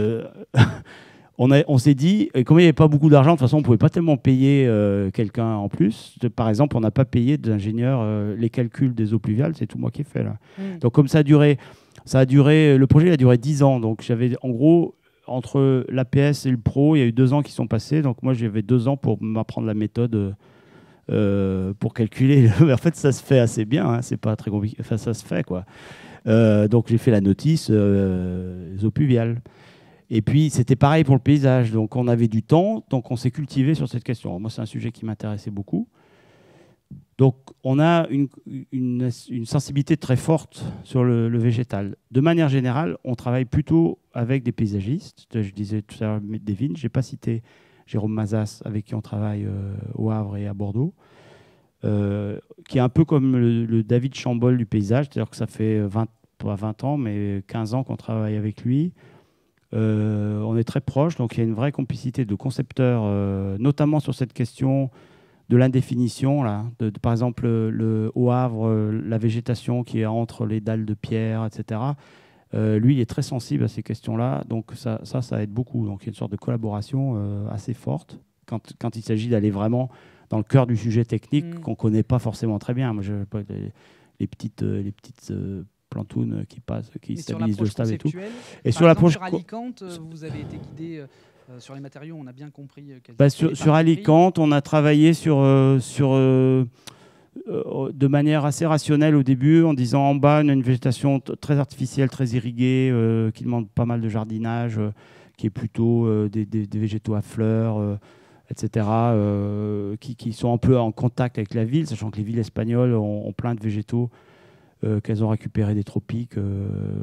S2: on s'est dit, et comme il n'y avait pas beaucoup d'argent, de toute façon, on ne pouvait pas tellement payer quelqu'un en plus. Par exemple, on n'a pas payé d'ingénieur les calculs des eaux pluviales, c'est tout moi qui ai fait là. Donc comme ça a duré, le projet a duré 10 ans. Donc j'avais, en gros, entre l'APS et le pro, il y a eu 2 ans qui sont passés. Donc moi, j'avais 2 ans pour m'apprendre la méthode pour calculer. En fait, ça se fait assez bien, hein, c'est pas très compliqué. Enfin, ça se fait, quoi. Donc j'ai fait la notice eaux pluviales. Et puis, c'était pareil pour le paysage. Donc, on avait du temps, donc on s'est cultivé sur cette question. Alors, moi, c'est un sujet qui m'intéressait beaucoup. Donc, on a une sensibilité très forte sur le végétal. De manière générale, on travaille plutôt avec des paysagistes. Je disais tout à l'heure Devine, je n'ai pas cité Jérôme Mazas, avec qui on travaille au Havre et à Bordeaux, qui est un peu comme le David Chambol du paysage, c'est-à-dire que ça fait pas 20 ans, mais 15 ans qu'on travaille avec lui. On est très proches, donc il y a une vraie complicité de concepteurs, notamment sur cette question de l'indéfinition. Par exemple, au Havre, la végétation qui est entre les dalles de pierre, etc. Lui, il est très sensible à ces questions-là, donc ça aide beaucoup. Donc il y a une sorte de collaboration assez forte quand il s'agit d'aller vraiment dans le cœur du sujet technique qu'on ne connaît pas forcément très bien. Moi, les petites plantounes qui stabilisent le stade et tout. Et sur l'approche
S3: sur Alicante, vous avez été guidé sur les matériaux, on a bien compris.
S2: Sur Alicante, on a travaillé de manière assez rationnelle au début, en disant en bas, on a une végétation très artificielle, très irriguée, qui demande pas mal de jardinage, qui est plutôt des végétaux à fleurs, etc., qui sont un peu en contact avec la ville, sachant que les villes espagnoles ont plein de végétaux qu'elles ont récupéré des tropiques,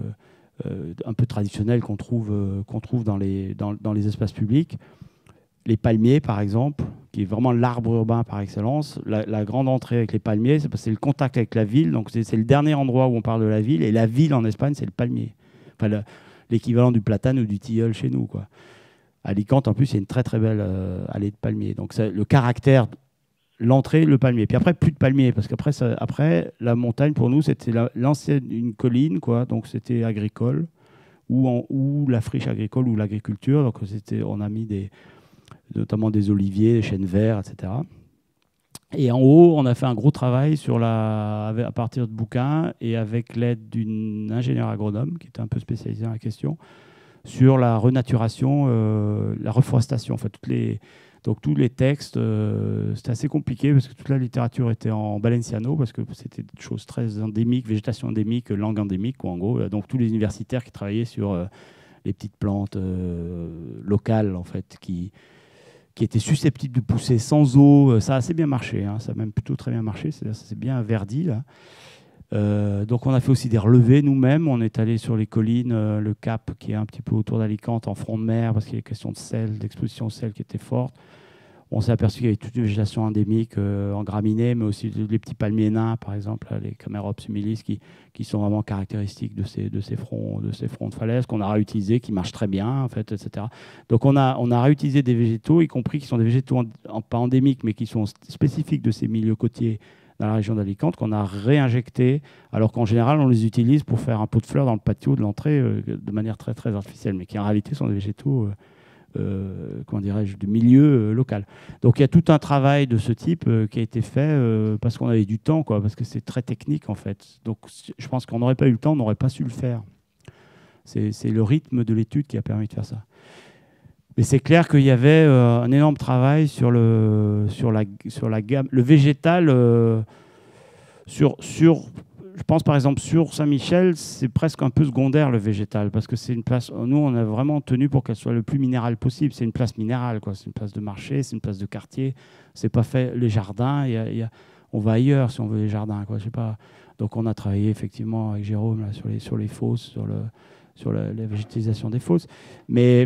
S2: un peu traditionnels qu'on trouve dans les espaces publics. Les palmiers, par exemple, qui est vraiment l'arbre urbain par excellence. La grande entrée avec les palmiers, c'est parce que c'est le contact avec la ville. Donc, c'est le dernier endroit où on parle de la ville. Et la ville, en Espagne, c'est le palmier. Enfin, l'équivalent du platane ou du tilleul chez nous, quoi. À Alicante, en plus, il y a une très, très belle allée de palmiers. Donc, le caractère, l'entrée, le palmier. Puis après, plus de palmiers. Parce qu'après, la montagne, pour nous, c'était une colline, quoi. Donc, c'était agricole. Ou la friche agricole ou l'agriculture. Donc, on a mis notamment des oliviers, des chênes verts, etc. Et en haut, on a fait un gros travail à partir de bouquins et avec l'aide d'une ingénieure agronome qui était un peu spécialisée dans la question, sur la renaturation, la reforestation. Enfin, donc tous les textes, c'était assez compliqué parce que toute la littérature était en valenciano parce que c'était des choses très endémiques, végétation endémique, langue endémique, quoi, en gros. Donc tous les universitaires qui travaillaient sur les petites plantes locales, en fait, qui étaient susceptibles de pousser sans eau. Ça a assez bien marché, hein. Ça a même plutôt très bien marché. Ça s'est bien verdi, là. Donc on a fait aussi des relevés nous-mêmes. On est allé sur les collines, le Cap qui est un petit peu autour d'Alicante, en front de mer, parce qu'il y a question de sel, d'exposition au sel qui était forte. On s'est aperçu qu'il y avait toute une végétation endémique en graminées, mais aussi les petits palmiers nains, par exemple, les Camerops humilis, qui sont vraiment caractéristiques de ces fronts de falaise qu'on a réutilisés, qui marchent très bien, en fait, etc. Donc on a réutilisé des végétaux, y compris qui sont des végétaux pas endémiques, mais qui sont spécifiques de ces milieux côtiers dans la région d'Alicante, qu'on a réinjectés, alors qu'en général, on les utilise pour faire un pot de fleurs dans le patio de l'entrée de manière très, très artificielle, mais qui en réalité sont des végétaux comment dirais-je, du milieu local. Donc il y a tout un travail de ce type qui a été fait parce qu'on avait du temps, quoi, parce que c'est très technique en fait. Donc je pense qu'on n'aurait pas eu le temps, on n'aurait pas su le faire. C'est le rythme de l'étude qui a permis de faire ça. Mais c'est clair qu'il y avait un énorme travail sur la gamme, le végétal, je pense par exemple sur Saint-Michel, c'est presque un peu secondaire le végétal, parce que c'est une place, nous on a vraiment tenu pour qu'elle soit le plus minérale possible. C'est une place minérale, quoi. C'est une place de marché, c'est une place de quartier. C'est pas fait les jardins, on va ailleurs si on veut les jardins, quoi. Je sais pas. Donc on a travaillé effectivement avec Jérôme là, sur les fosses, sur la végétalisation des fosses. Mais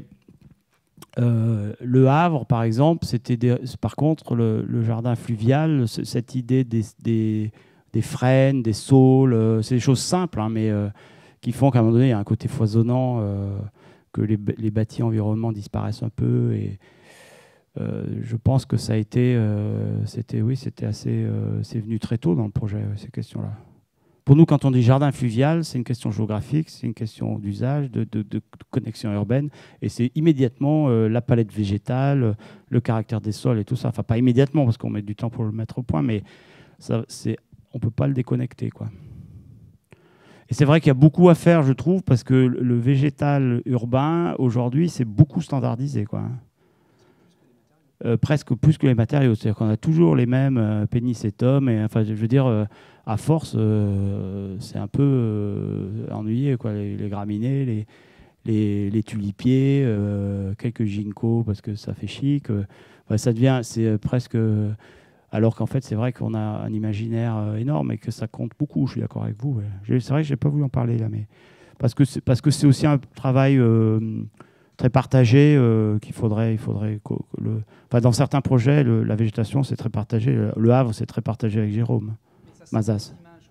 S2: le Havre, par exemple, par contre le jardin fluvial, cette idée des frênes, des saules, c'est des choses simples, hein, mais qui font qu'à un moment donné, il y a un côté foisonnant, que les bâtis environnements disparaissent un peu. Et je pense que ça a été, c'était assez, c'est venu très tôt dans le projet, ces questions-là. Pour nous, quand on dit jardin fluvial, c'est une question géographique, c'est une question d'usage, de connexion urbaine, et c'est immédiatement la palette végétale, le caractère des sols et tout ça. Enfin, pas immédiatement, parce qu'on met du temps pour le mettre au point, mais on ne peut pas le déconnecter, quoi. Et c'est vrai qu'il y a beaucoup à faire, je trouve, parce que le végétal urbain, aujourd'hui, c'est beaucoup standardisé, quoi. Presque plus que les matériaux. C'est-à-dire qu'on a toujours les mêmes pénicétum. Et, enfin, je veux dire, à force, c'est un peu ennuyé, quoi. Les graminées, les tulipiers, quelques ginkgos, parce que ça fait chic. Ça devient, c'est presque... alors qu'en fait, c'est vrai qu'on a un imaginaire énorme et que ça compte beaucoup. Je suis d'accord avec vous. Ouais. C'est vrai que je n'ai pas voulu en parler là, mais parce que c'est aussi un travail très partagé qu'il faudrait enfin, dans certains projets, la végétation, c'est très partagé. Le Havre, c'est très partagé avec Jérôme Mazas.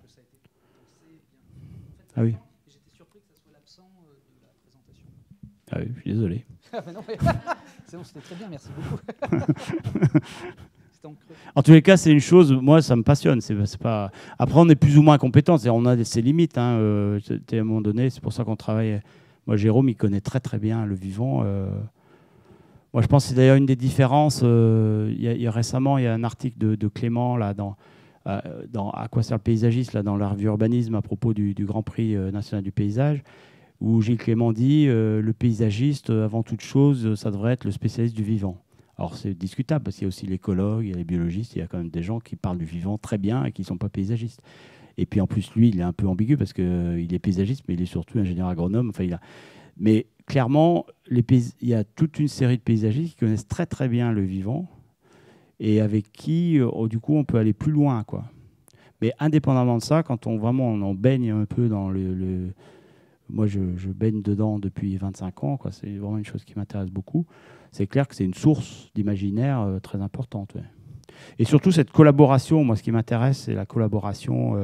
S2: Ah oui.
S3: J'étais surpris que ça soit l'absent de la présentation.
S2: Ah oui, je suis désolé.
S3: C'est bon, c'était très bien, merci beaucoup.
S2: En tous les cas, c'est une chose, moi, ça me passionne. C'est pas... Après, on est plus ou moins compétent, on a ses limites. Hein. À un moment donné, c'est pour ça qu'on travaille. Moi, Jérôme, il connaît très très bien le vivant. Moi, je pense que c'est d'ailleurs une des différences. Récemment, il y a un article de Clément là, dans À quoi sert le paysagiste, là, dans la revue Urbanisme, à propos du Grand Prix national du paysage, où Gilles Clément dit le paysagiste, avant toute chose, ça devrait être le spécialiste du vivant. Alors c'est discutable parce qu'il y a aussi l'écologue, il y a les biologistes, il y a quand même des gens qui parlent du vivant très bien et qui ne sont pas paysagistes. Et puis en plus, lui, il est un peu ambigu parce qu'il est paysagiste, mais il est surtout ingénieur agronome. Enfin, Mais clairement, il y a toute une série de paysagistes qui connaissent très très bien le vivant et avec qui, du coup, on peut aller plus loin, quoi. Mais indépendamment de ça, quand on en baigne un peu dans moi je baigne dedans depuis 25 ans, quoi. C'est vraiment une chose qui m'intéresse beaucoup. C'est clair que c'est une source d'imaginaire très importante. Ouais. Et surtout cette collaboration, moi ce qui m'intéresse, c'est la collaboration,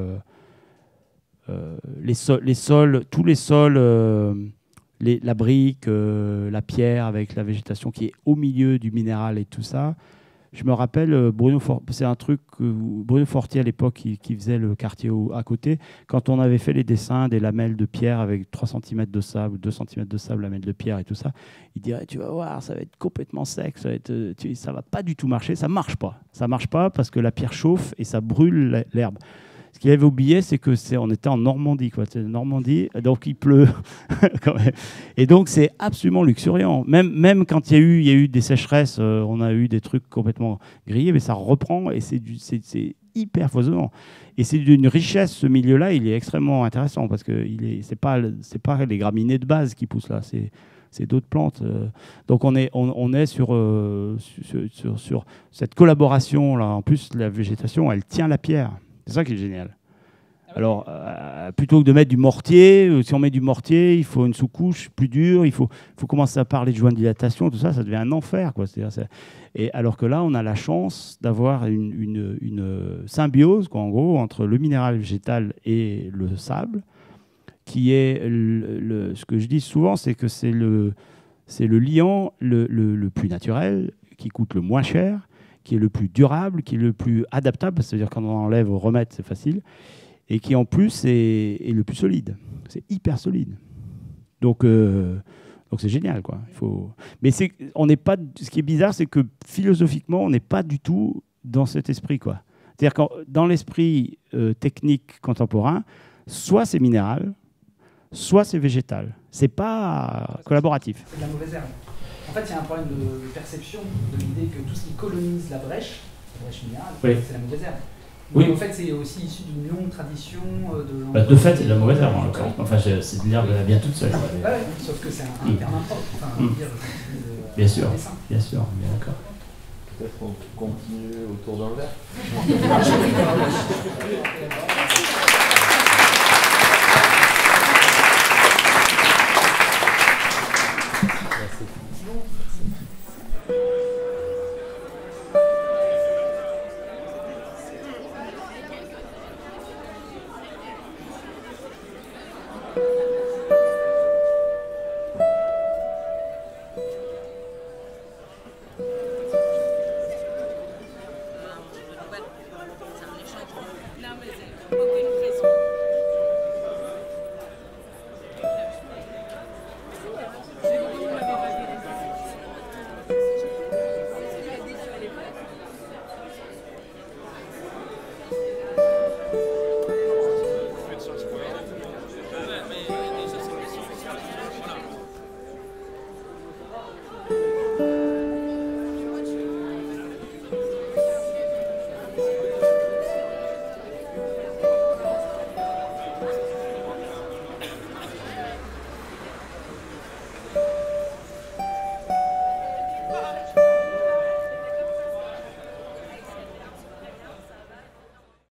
S2: les sols, tous les sols, la brique, la pierre avec la végétation qui est au milieu du minéral et tout ça. Je me rappelle, c'est un truc que Bruno Fortier à l'époque qui faisait le quartier à côté, quand on avait fait les dessins des lamelles de pierre avec 3 cm de sable, 2 cm de sable, lamelles de pierre et tout ça, il dirait, tu vas voir, ça va être complètement sec, ça va pas du tout marcher, ça marche pas parce que la pierre chauffe et ça brûle l'herbe. Ce qu'il avait oublié, c'est on était en Normandie, quoi. C'est Normandie, donc il pleut. Quand même. Et donc c'est absolument luxuriant. Même quand il y a eu des sécheresses, on a eu des trucs complètement grillés, mais ça reprend et c'est hyper foisonnant. Et c'est d'une richesse, ce milieu-là, il est extrêmement intéressant parce que c'est pas les graminées de base qui poussent là, c'est d'autres plantes. Donc on est sur cette collaboration là. En plus, la végétation, elle tient la pierre. C'est ça qui est génial. Alors, plutôt que de mettre du mortier, si on met du mortier, il faut une sous-couche plus dure, il faut commencer à parler de joints de dilatation, tout ça, ça devient un enfer, quoi. Et alors que là, on a la chance d'avoir une symbiose, quoi, en gros, entre le minéral végétal et le sable, qui est, ce que je dis souvent, c'est que c'est le liant le plus naturel, qui coûte le moins cher, qui est le plus durable, qui est le plus adaptable, c'est-à-dire quand on enlève ou remettre, c'est facile, et qui en plus est le plus solide. C'est hyper solide. Donc c'est génial, quoi. Mais on n'est pas. Ce qui est bizarre, c'est que philosophiquement, on n'est pas du tout dans cet esprit, quoi. C'est-à-dire que dans l'esprit technique contemporain, soit c'est minéral, soit c'est végétal. C'est pas collaboratif.
S3: C'est de la mauvaise herbe. En fait, il y a un problème de perception de l'idée que tout ce qui colonise la brèche minérale, oui, c'est la mauvaise herbe. Oui. En fait, c'est aussi issu d'une longue tradition
S2: de fait, c'est de la mauvaise herbe, en l'occurrence. Enfin, c'est de l'herbe bien toute seule.
S3: Ouais, sauf que c'est un terme impropre. Enfin,
S2: bien sûr, bien d'accord.
S1: Peut-être qu'on continue autour d'un verre.